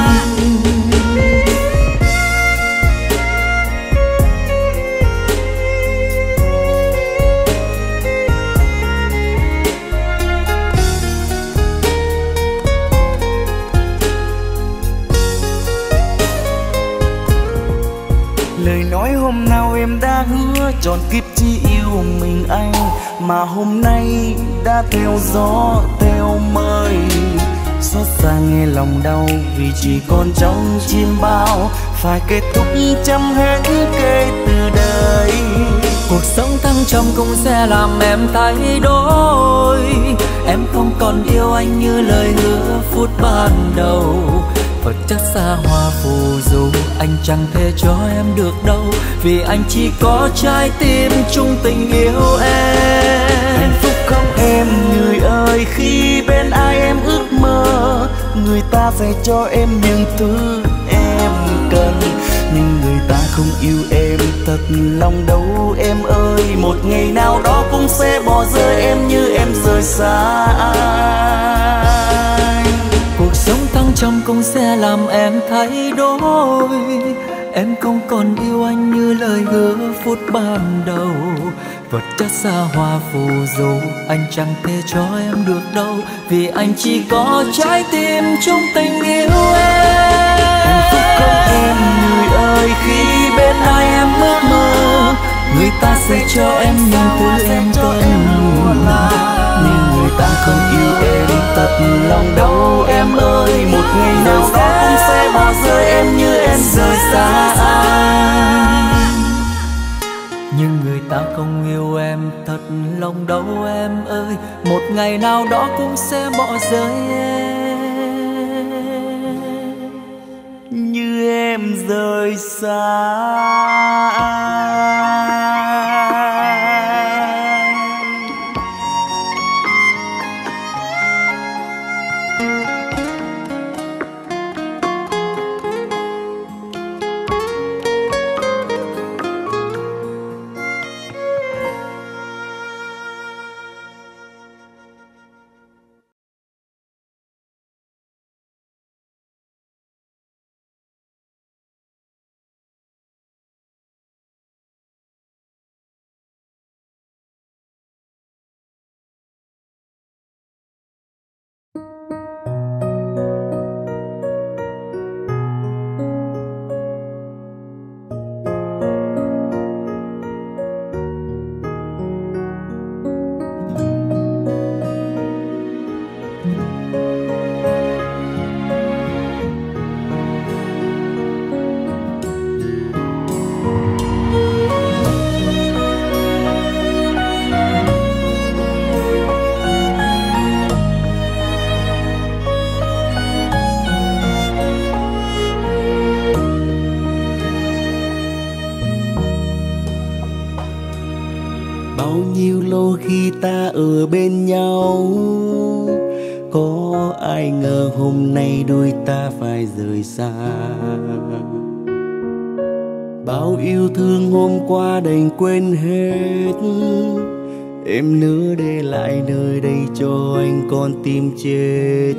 Lời nói hôm nào em đã hứa trọn kiếp chỉ yêu mình anh, mà hôm nay đã theo gió theo mây. Xót xa nghe lòng đau vì chỉ còn trong chim bao, phải kết thúc chấm hết kể từ đây. Cuộc sống thăng trầm cũng sẽ làm em thay đổi, em không còn yêu anh như lời hứa phút ban đầu. Vật chất xa hoa phù du anh chẳng thể cho em được đâu, vì anh chỉ có trái tim chung tình yêu em. Hạnh phúc không em người ơi, khi bên ai em ước mơ, người ta sẽ cho em những thứ em cần, nhưng người ta không yêu em thật lòng đâu em ơi. Một ngày nào đó cũng sẽ bỏ rơi em như em rời xa anh. Cuộc sống thăng trầm cũng sẽ làm em thay đổi, em không còn yêu anh như lời hứa phút ban đầu. Vật chất xa hoa phù du anh chẳng thể cho em được đâu, vì anh chỉ có trái tim trong tình yêu em. Hạnh phúc không em người ơi, khi bên ai em ước mơ, người ta sẽ cho em những thứ em cần, nhưng người ta không yêu em thật lòng đâu em ơi. Một ngày nào đó cũng sẽ bỏ rơi em như em rời xa anh. nhưng người ta không yêu em thật lòng đâu em ơi. Một ngày nào đó cũng sẽ bỏ rơi em như em rời xa anh. Bao nhiêu lâu khi ta ở bên nhau, có ai ngờ hôm nay đôi ta phải rời xa. Bao yêu thương hôm qua đành quên hết, em nỡ để lại nơi đây cho anh con tim chết.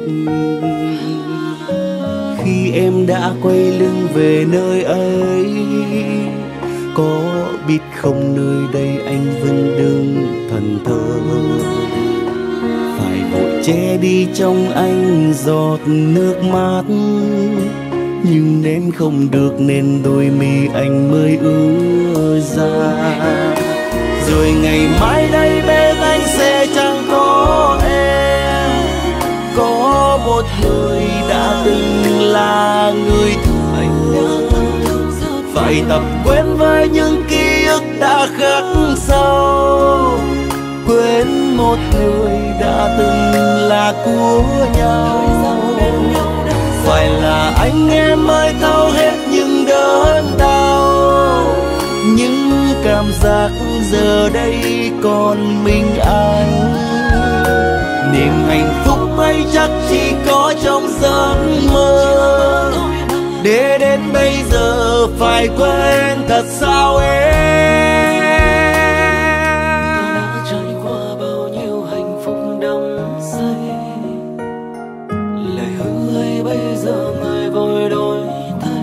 Khi em đã quay lưng về nơi ấy, có biết không nơi đây anh vẫn đứng thần thờ, phải vội che đi trong anh giọt nước mắt, nhưng nén không được nên đôi mi anh mới ứa ra. Rồi ngày mai đây bên anh sẽ chẳng có em, có một người đã từng là người thương. Phải tập quên với những ký ức đã khắc sâu, quên một người đã từng là của nhau. Phải là anh em mới thấu hết những đớn đau, cảm giác giờ đây còn mình anh. Niềm hạnh phúc ấy chắc chỉ có trong giấc mơ, để đến bây giờ phải quên thật sao em. Ta đã trải qua bao nhiêu hạnh phúc đắm say, lời hứa ấy bây giờ người vội đổi thay.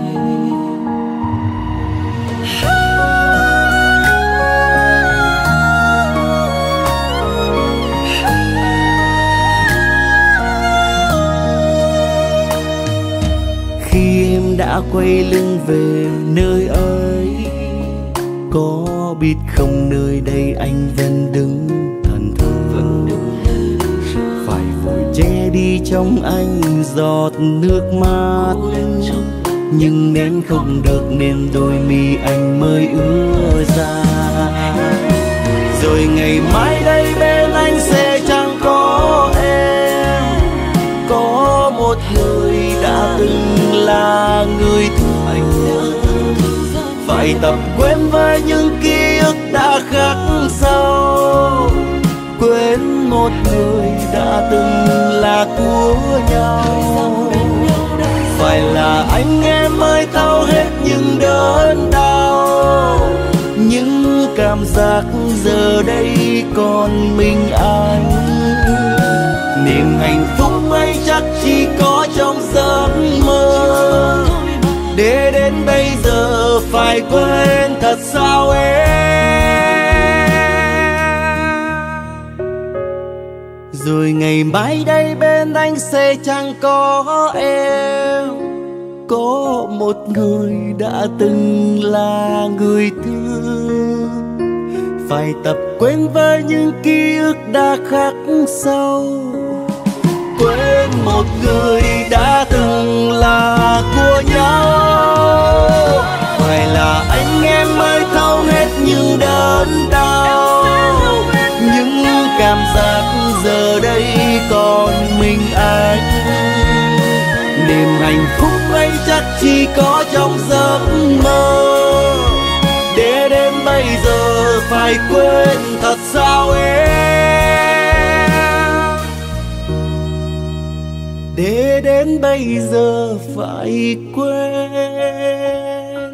Khi em đã quay lưng về nơi ấy, có biết không nơi đây anh vẫn đứng thần thờ, phải vội che đi trong anh giọt nước mắt. Nhưng nén không được nên đôi mi anh mới ứa ra. Rồi ngày mai đây bên anh sẽ chẳng có em, có một người đã từng là người thương anh. Phải tập quên với những ký ức đã khắc sâu, quên một người đã từng là của nhau. Phải là anh em mới thấu hết những đớn đau, những cảm giác giờ đây còn mình anh. Niềm hạnh phúc ấy chắc chỉ có trong giấc mơ, để đến bây giờ phải quên thật sao em. Rồi ngày mai đây bên anh sẽ chẳng có em, có một người đã từng là người thương. Phải tập quên với những ký ức đã khắc sâu, quên một người đã từng là của nhau. Phải là anh em mới thấu hết những đớn đau, những cảm giác giờ đây còn mình anh. Niềm hạnh phúc ấy chắc chỉ có trong giấc mơ, để đến bây giờ phải quên thật sao em. Để đến bây giờ phải quên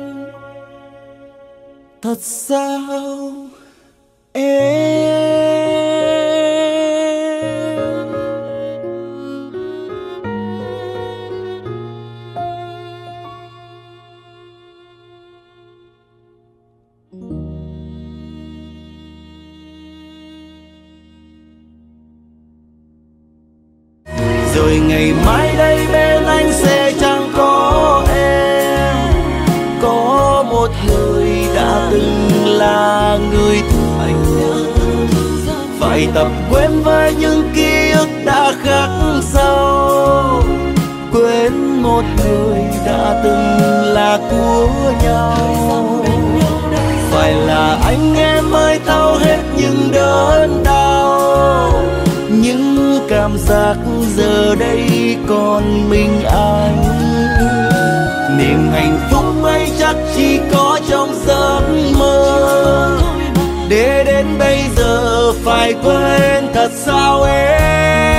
thật sao em. Rồi ngày mai đây bên anh sẽ chẳng có em, có một người đã từng là người thương anh. Phải tập quên với những ký ức đã khắc sâu, quên một người đã từng là của nhau. Phải là anh em mới thấu hết những đớn đau, những cảm giác giờ đây còn mình anh. Niềm hạnh phúc ấy chắc chỉ có trong giấc mơ, để đến bây giờ phải quên thật sao em.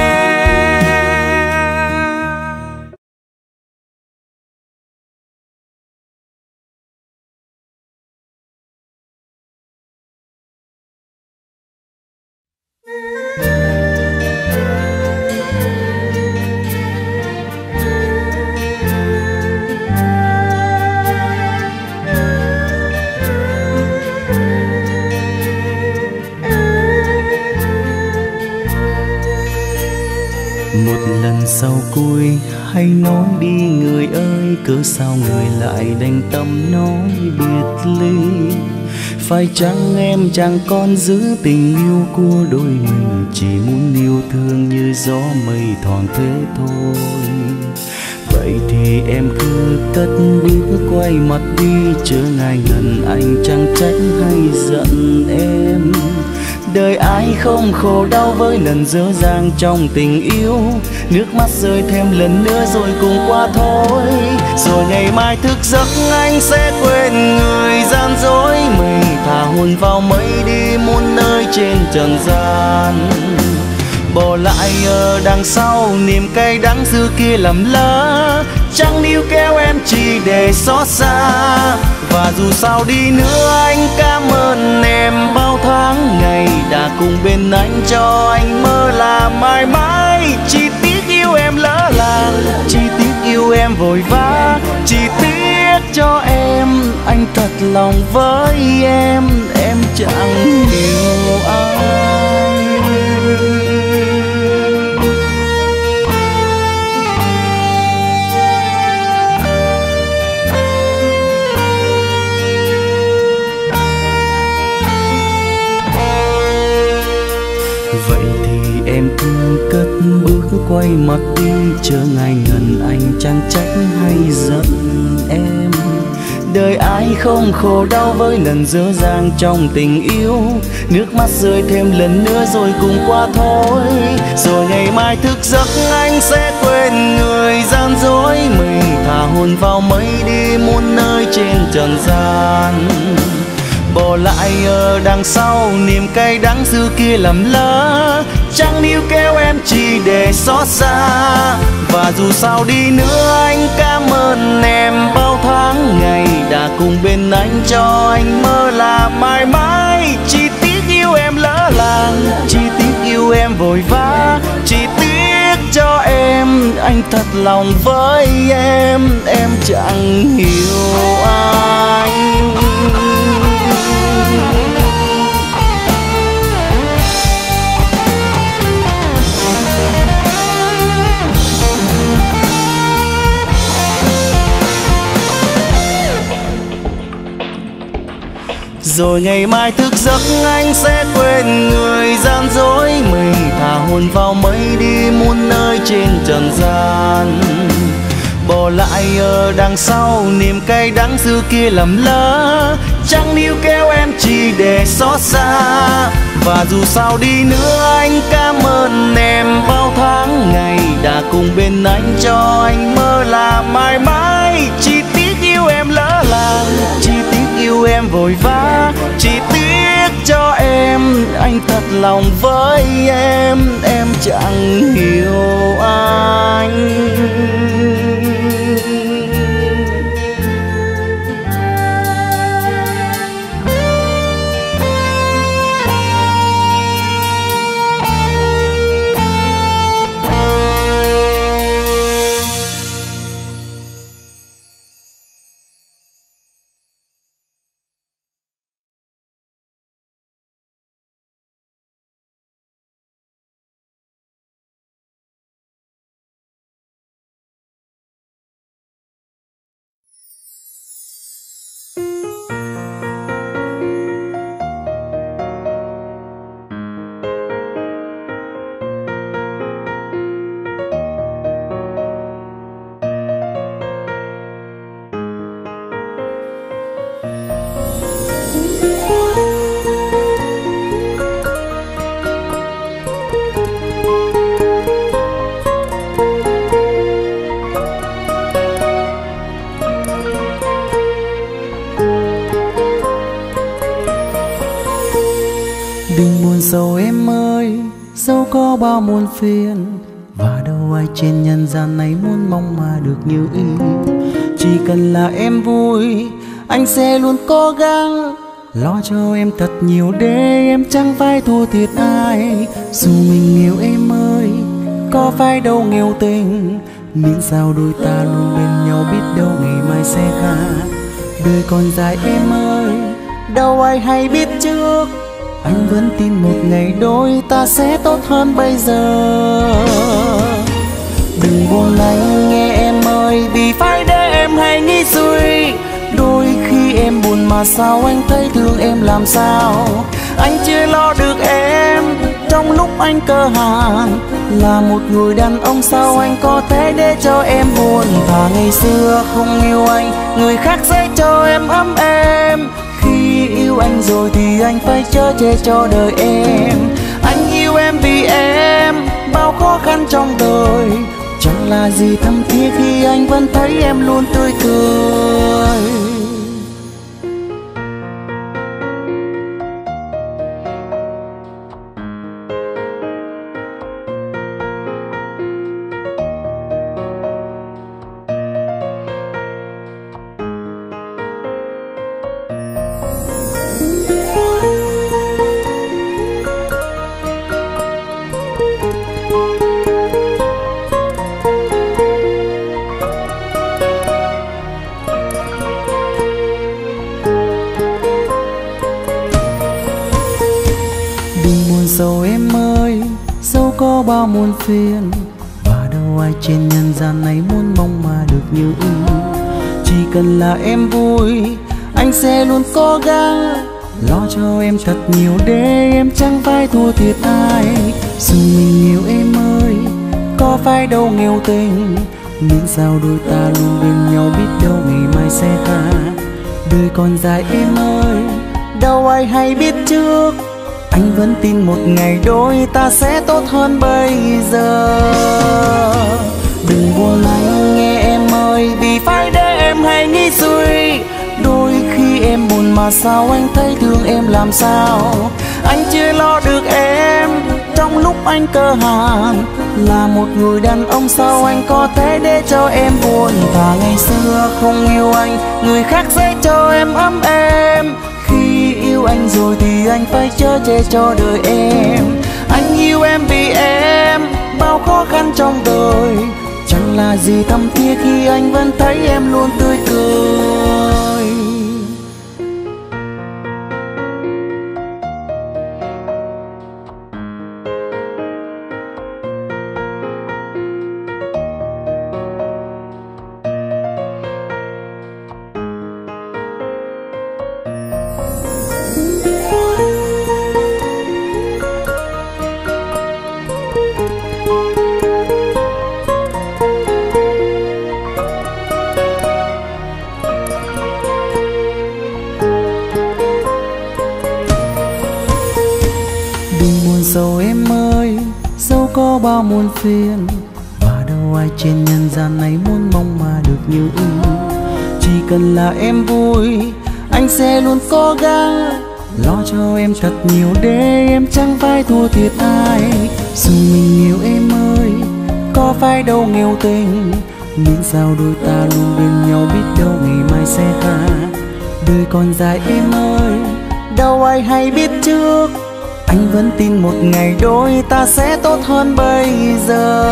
Một lần sau cuối hãy nói đi người ơi, cớ sao người lại đành tâm nói biệt ly. Phải chăng em chẳng còn giữ tình yêu của đôi mình, chỉ muốn yêu thương như gió mây thoảng thế thôi. Vậy thì em cứ cất bước quay mặt đi, chớ ngại ngần anh chẳng trách hay giận em. Đời ai không khổ đau với lần dở dang trong tình yêu, nước mắt rơi thêm lần nữa rồi cùng qua thôi. Rồi ngày mai thức giấc anh sẽ quên người gian dối mình, thà hôn hồn vào mây đi muôn nơi trên trần gian. Bỏ lại ở đằng sau niềm cay đắng xưa kia lầm lỡ, chẳng níu kéo em chỉ để xót xa. Và dù sao đi nữa anh cảm ơn em bao tháng ngày đã cùng bên anh, cho anh mơ là mãi mãi. Chỉ tiếc yêu em lỡ làng, chỉ tiếc yêu em vội vã, chỉ tiếc cho em anh thật lòng với em chẳng hiểu ai. Vậy thì em cứ cất bước quay mặt đi, chờ ngày ngần anh chẳng trách hay giận em. Đời ai không khổ đau với lần dở dang trong tình yêu, nước mắt rơi thêm lần nữa rồi cùng qua thôi. Rồi ngày mai thức giấc anh sẽ quên người gian dối mình, thả hồn vào mây đi muôn nơi trên trần gian. Bỏ lại ở đằng sau niềm cay đắng xưa kia lầm lỡ, chẳng níu kéo em chỉ để xót xa. Và dù sao đi nữa anh cảm ơn em bao tháng ngày đã cùng bên anh, cho anh mơ là mãi mãi. Chỉ tiếc yêu em lỡ làng, chỉ tiếc yêu em vội vã, chỉ tiếc cho em anh thật lòng với em chẳng hiểu anh. Rồi ngày mai thức giấc anh sẽ quên người gian dối mình, thả hồn vào mây đi muôn nơi trên trần gian. Bỏ lại ở đằng sau niềm cay đắng xưa kia lầm lỡ, chẳng níu kéo em chỉ để xót xa. Và dù sao đi nữa anh cảm ơn em bao tháng ngày đã cùng bên anh, cho anh mơ là mãi mãi. Chỉ tiếc yêu em lỡ làng, chỉ tiếc yêu em vội vã, chỉ tiếc cho em anh thật lòng với em chẳng hiểu anh. Đừng buồn sầu em ơi, dẫu có bao muôn phiền, và đâu ai trên nhân gian này muốn mong mà được như ý. Chỉ cần là em vui, anh sẽ luôn cố gắng lo cho em thật nhiều để em chẳng phải thua thiệt ai. Dù mình nghèo em ơi, có phải đâu nghèo tình, miễn sao đôi ta luôn bên nhau, biết đâu ngày mai sẽ khác. Đời còn dài em ơi, đâu ai hay biết trước, anh vẫn tin một ngày đôi ta sẽ tốt hơn bây giờ. Đừng buồn anh nghe em ơi, vì phải để em hay nghĩ suy. Đôi khi em buồn mà sao anh thấy thương em làm sao. Anh chưa lo được em trong lúc anh cơ hàn, là một người đàn ông sao anh có thể để cho em buồn. Thà ngày xưa không yêu anh, người khác sẽ cho em ấm êm. Khi yêu anh rồi thì anh phải chở che cho đời em. Anh yêu em vì em bao khó khăn trong đời, chẳng là gì thâm thiết khi anh vẫn thấy em luôn tươi cười. sầu em ơi, dẫu có bao muôn phiền, và đâu ai trên nhân gian này muốn mong mà được như ý. Chỉ cần là em vui, anh sẽ luôn cố gắng lo cho em thật nhiều để em chẳng phải thua thiệt ai. Dù mình yêu em ơi, có phải đâu nghèo tình, miễn sao đôi ta luôn bên nhau, biết đâu ngày mai sẽ khác. Đời còn dài em ơi, đâu ai hay biết trước, anh vẫn tin một ngày đôi ta sẽ tốt hơn bây giờ. Đừng buồn anh nghe em ơi, vì phải để em hay nghĩ suy. Đôi khi em buồn mà sao anh thấy thương em làm sao. Anh chưa lo được em trong lúc anh cơ hàn, là một người đàn ông sao anh có thể để cho em buồn. Và ngày xưa không yêu anh, người khác sẽ cho em ấm êm. Khi yêu anh rồi thì anh phải chở che cho đời em. Anh yêu em vì em bao khó khăn trong đời, chẳng là gì thâm thiết khi anh vẫn thấy em luôn tươi cười. Dẫu em ơi, dẫu có bao muôn phiền, và đâu ai trên nhân gian này muốn mong mà được như ý. Chỉ cần là em vui, anh sẽ luôn cố gắng lo cho em thật nhiều để em chẳng phải thua thiệt ai. Dù mình yêu em ơi, có phải đâu nghèo tình, miễn sao đôi ta luôn bên nhau, biết đâu ngày mai sẽ khác. Đời còn dài em ơi, đâu ai hay biết trước, anh vẫn tin một ngày đôi ta sẽ tốt hơn bây giờ.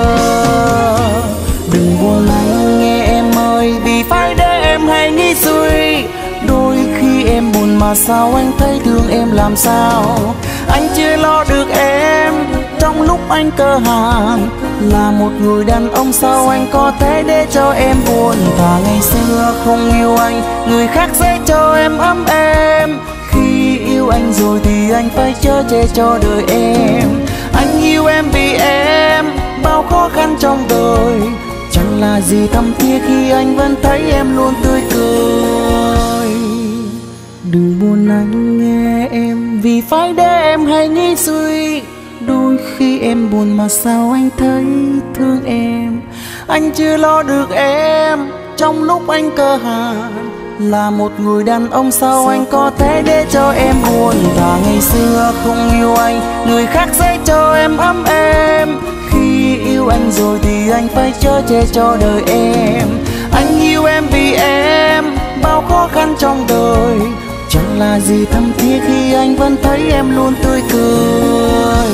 Đừng buồn anh nghe em ơi, vì phải để em hay nghĩ suy. Đôi khi em buồn mà sao anh thấy thương em làm sao. Anh chưa lo được em trong lúc anh cơ hàn, là một người đàn ông sao anh có thể để cho em buồn. Và ngày xưa không yêu anh, người khác sẽ cho em ấm êm. Khi yêu anh rồi thì anh phải chở che cho đời em. Anh yêu em vì em bao khó khăn trong đời, chẳng là gì thâm thiết khi anh vẫn thấy em luôn tươi cười. Đừng buồn anh nghe em, vì phải để em hay nghĩ suy. Đôi khi em buồn mà sao anh thấy thương em. Anh chưa lo được em trong lúc anh cơ hàn, là một người đàn ông sao anh có thể để cho em buồn. Và ngày xưa không yêu anh, người khác sẽ cho em ấm êm. Khi yêu anh rồi thì anh phải chở che cho đời em. Anh yêu em vì em bao khó khăn trong đời, chẳng là gì thâm thiết khi anh vẫn thấy em luôn tươi cười.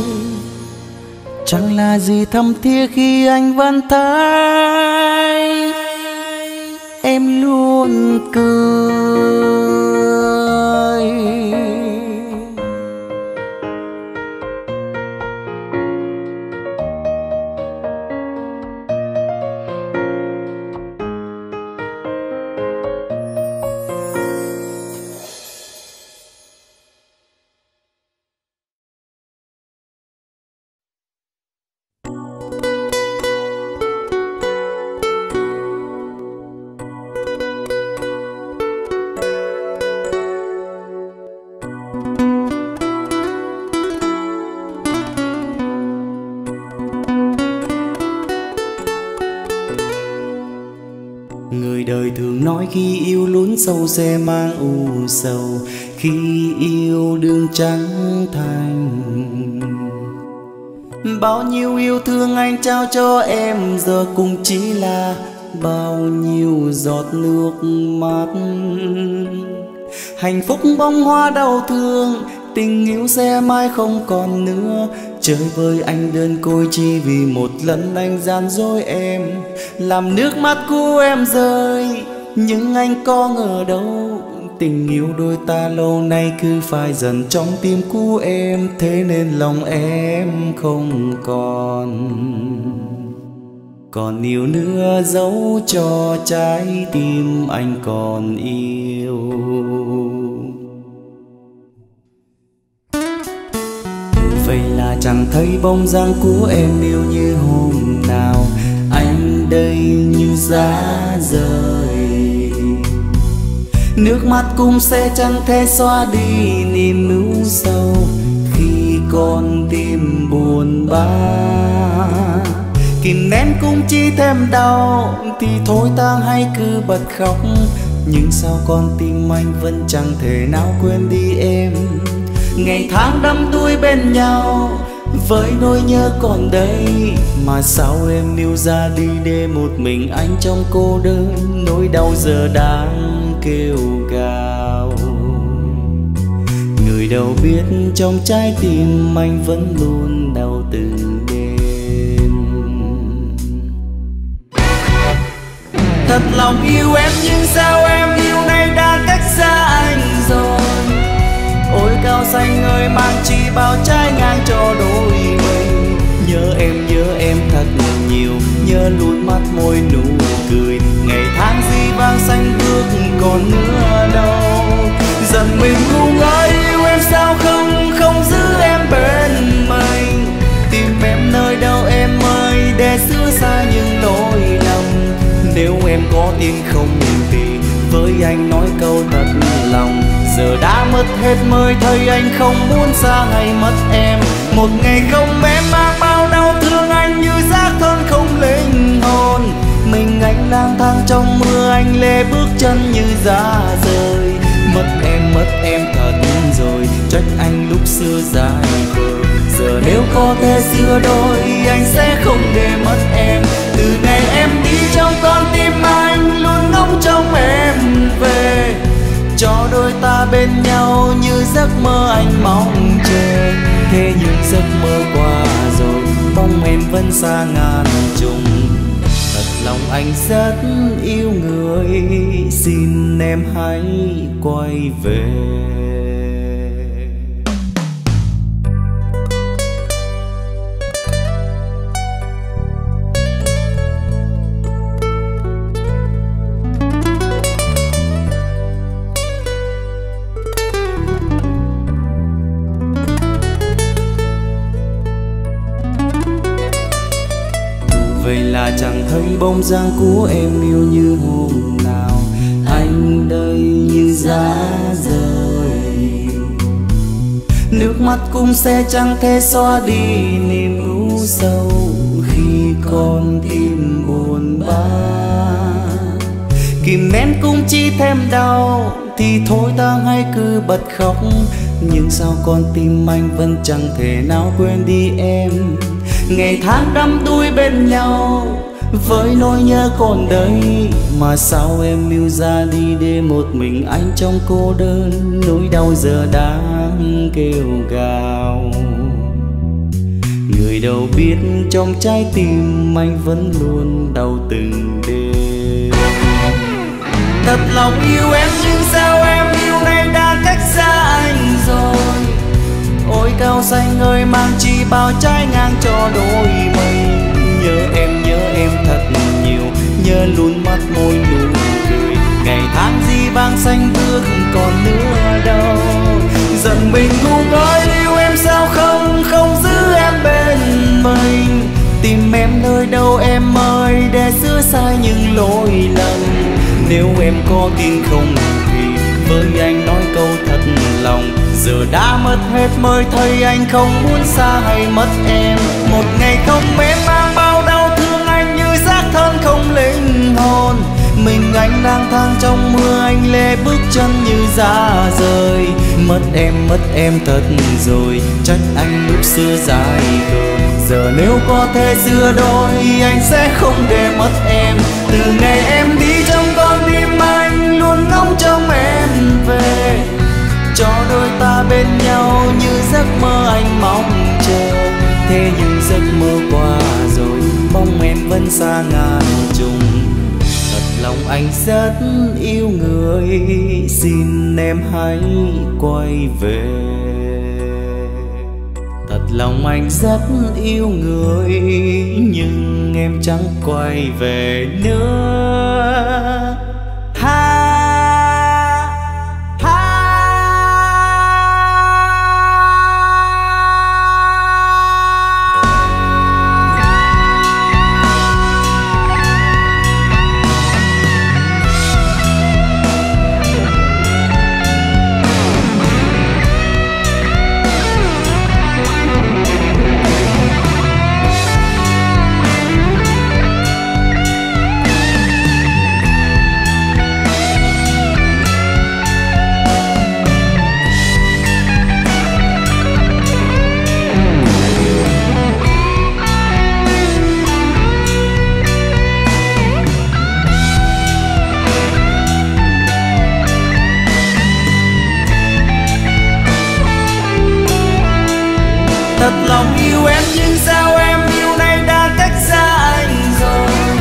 Chẳng là gì thâm thiết khi anh vẫn thấy em luôn cười. Người đời thường nói khi yêu lún sâu sẽ mang u sầu, khi yêu đương trắng thành. Bao nhiêu yêu thương anh trao cho em giờ cũng chỉ là bao nhiêu giọt nước mắt. Hạnh phúc bông hoa đau thương, tình yêu sẽ mãi không còn nữa. Chơi với anh đơn côi chỉ vì một lần anh gian dối em, làm nước mắt của em rơi. Nhưng anh có ngờ đâu tình yêu đôi ta lâu nay cứ phai dần trong tim của em, thế nên lòng em không còn yêu nữa, dấu cho trái tim anh còn yêu. Vậy là chẳng thấy bóng dáng của em yêu như hôm nào, anh đây như giá rời. Nước mắt cũng sẽ chẳng thể xóa đi niềm ưu sầu khi con tim buồn bã. Kìm nén cũng chỉ thêm đau thì thôi ta hãy cứ bật khóc, nhưng sao con tim anh vẫn chẳng thể nào quên đi em. Ngày tháng đắm đuối bên nhau với nỗi nhớ còn đây, mà sao em yêu ra đi để một mình anh trong cô đơn, nỗi đau giờ đang kêu gào. Người đâu biết trong trái tim anh vẫn luôn đau từng đêm. Thật lòng yêu em nhưng sao em yêu nay đã cách xa anh rồi. Ôi cao xanh ơi mang chi bao trái ngang cho đôi mình. Nhớ em thật nhiều, nhớ luôn mắt môi nụ cười. Ngày tháng gì vang xanh bước còn nữa đâu. Dần mình ngu ngơ yêu em sao không giữ em bên mình. Tìm em nơi đâu em ơi để xưa xa những lỗi lầm. Nếu em có tin không thì với anh nói câu thật lòng. Giờ đã mất hết mới thấy anh không muốn xa hay mất em. Một ngày không em mang bao đau thương anh như xác thân không linh hồn. Mình anh lang thang trong mưa anh lê bước chân như giá rời. Mất em thật rồi, trách anh lúc xưa dài khờ. Giờ nếu có thể xưa đôi anh sẽ không để mất em. Từ ngày em đi trong con tim anh luôn ngóng trông em về. Cho đôi ta bên nhau như giấc mơ anh mong chờ. Thế nhưng giấc mơ qua rồi, bóng em vẫn xa ngàn trùng. Thật lòng anh rất yêu người, xin em hãy quay về. Vậy là chẳng thấy bóng dáng của em yêu như hôm nào. Anh đây như giá rời. Nước mắt cũng sẽ chẳng thể xóa đi niềm u sầu khi con tim buồn bã. Kìm nén cũng chỉ thêm đau thì thôi ta hãy cứ bật khóc. Nhưng sao con tim anh vẫn chẳng thể nào quên đi em. Ngày tháng đắm đuối bên nhau với nỗi nhớ còn đây, mà sao em yêu ra đi để một mình anh trong cô đơn. Nỗi đau giờ đang kêu gào. Người đâu biết trong trái tim anh vẫn luôn đau từng đêm. Thật lòng yêu em nhưng sao em yêu nay đã cách xa anh rồi. Ôi cao xanh ơi mang chi bao trái ngang cho đôi mình. Nhớ em thật nhiều, nhớ luôn mắt môi nụ cười. Ngày tháng gì vang xanh bước còn nữa đâu. Dần mình ngu ngơ yêu em sao không giữ em bên mình. Tìm em nơi đâu em ơi để sửa sai những lỗi lầm. Nếu em có tin không thì với anh nói câu thật lòng. Giờ đã mất hết mới thấy anh không muốn xa hay mất em. Một ngày không em mang bao đau thương anh như xác thân không linh hồn. Mình anh lang thang trong mưa anh lê bước chân như giá rời. Mất em thật rồi, trách anh lúc xưa dài khờ. Giờ nếu có thể xưa đôi anh sẽ không để mất em. Từ ngày em đi trong con tim anh luôn ngóng trông em về. Cho đôi ta bên nhau như giấc mơ anh mong chờ. Thế nhưng giấc mơ qua rồi, bóng em vẫn xa ngàn trùng. Thật lòng anh rất yêu người, xin em hãy quay về. Thật lòng anh rất yêu người, nhưng em chẳng quay về nữa. Thật lòng yêu em nhưng sao em yêu nay đã cách xa anh rồi.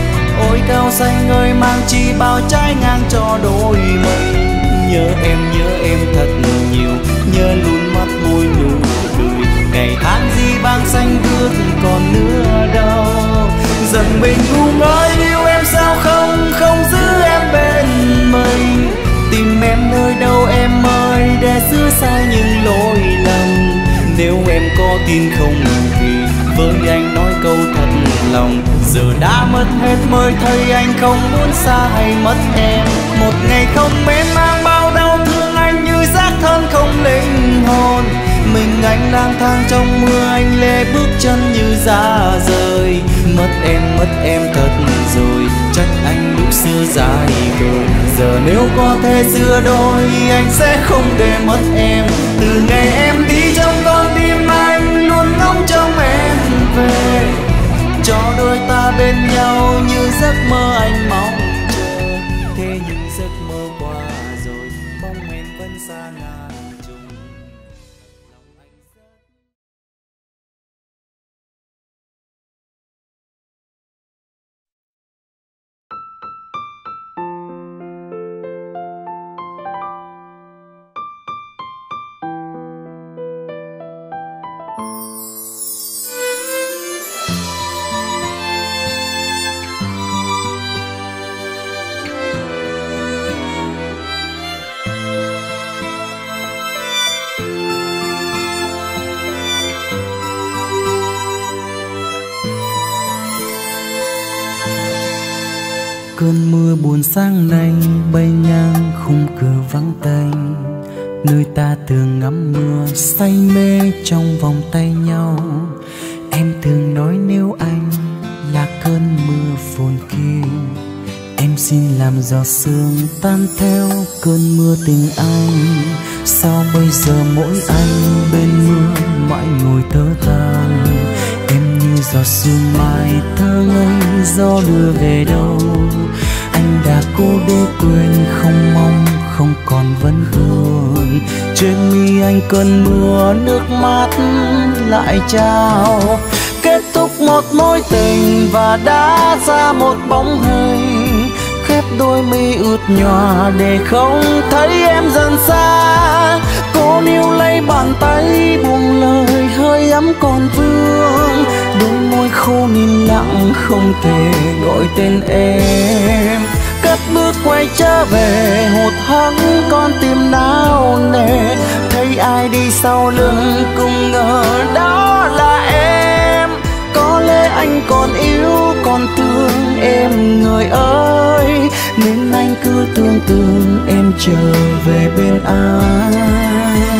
Ôi cao xanh ơi mang chi bao trái ngang cho đôi mây. Nhớ em thật nhiều, nhớ luôn mắt môi nụ cười. Ngày tháng gì vang xanh bước còn nữa đâu. Dần mình ngu ngơ yêu em sao không giữ em bên mình. Tìm em nơi đâu em ơi để sửa sai những lỗi lầm. Nếu em có tin không thì với anh nói câu thật lòng. Giờ đã mất hết mới thấy anh không muốn xa hay mất em. Một ngày không bên mang bao đau thương anh như xác thân không linh hồn. Mình anh lang thang trong mưa anh lê bước chân như giá rời. Mất em thật rồi, trách anh lúc xưa dài rồi. Giờ nếu có thể xưa đôi anh sẽ không để mất em. Từ ngày em đi trong con tim anh luôn ngóng trông em về. Cho đôi ta bên nhau như giấc mơ anh mong chờ. Thế nhưng giấc mơ qua rồi, bóng em vẫn xa ngàn trùng. Cơn mưa buồn sáng nay bay ngang khung cửa vắng tanh, nơi ta thường ngắm mưa say mê trong vòng tay nhau. Em thường nói nếu anh là cơn mưa phồn kia, em xin làm giọt sương tan theo cơn mưa tình anh. Sao bây giờ mỗi anh bên mưa mãi ngồi thở than, em như giọt sương mai thơ ngây gió đưa về đâu. Anh đã cố để quên không mong không còn vẫn thương. Trên mi anh cơn mưa nước mắt lại trao, kết thúc một mối tình và đã ra một bóng hình. Khép đôi mi ướt nhòa để không thấy em dần xa. Cô níu lấy bàn tay buông lời hơi ấm còn vương. Đôi môi khô nín lặng không thể gọi tên em. Cất bước quay trở về hụt hẫng con tim nao nề. Thấy ai đi sau lưng cũng ngờ đó là em. Có lẽ anh còn yêu còn thương em người ơi, nên anh cứ tưởng tượng em trở về bên anh.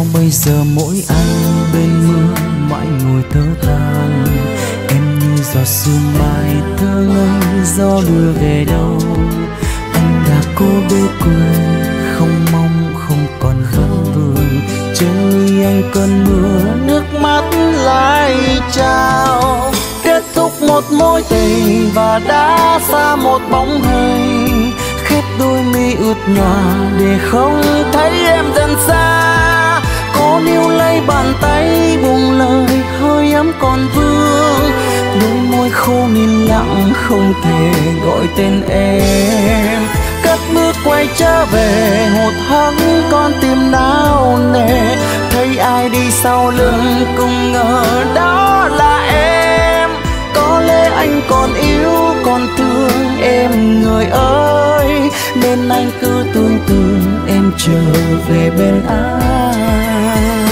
bây giờ mỗi anh bên mưa mãi ngồi thở than. Em như giọt sương mai thơ ngây gió đưa về đâu. Anh đã cố bê quê không mong không còn vấn vương. Trên mi anh cơn mưa nước mắt lại trao. Kết thúc một mối tình và đã xa một bóng hình. Khép đôi mi ướt nhòa để không thấy em dần xa. Có níu lấy bàn tay buông lời hơi ấm còn vương. Đôi môi khô nín lặng không thể gọi tên em. Cất bước quay trở về hụt hẫng con tim nao nề. Thấy ai đi sau lưng cũng ngờ đó là em. Có lẽ anh còn yêu còn thương em người ơi, nên anh cứ tưởng tượng em trở về bên ai.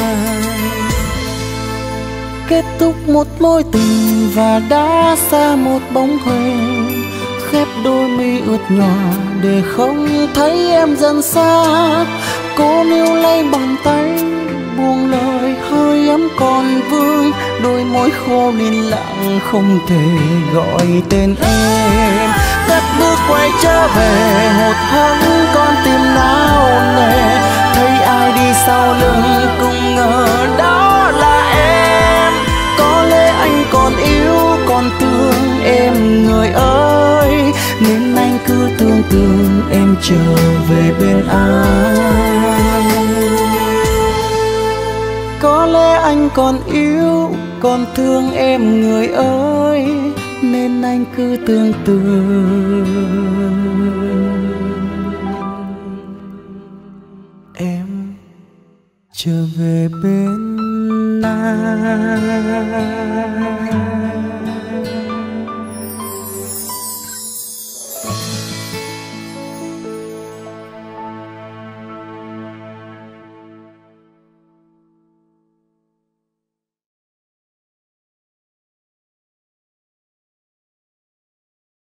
Kết thúc một mối tình và đã xa một bóng hình. Khép đôi mi ướt nhòa để không thấy em dần xa. Cố níu lấy bàn tay buông lời hơi ấm còn vương. Đôi môi khô nín lặng không thể gọi tên em. Cất bước quay trở về hụt hẫng con tim nao nề. Thấy ai đi sau lưng cũng ngờ đó là em. Có lẽ anh còn yêu còn thương em người ơi, nên anh cứ tưởng tượng em trở về bên ai. Có lẽ anh còn yêu còn thương em người ơi, nên anh cứ tưởng tượng em trở về bên ai.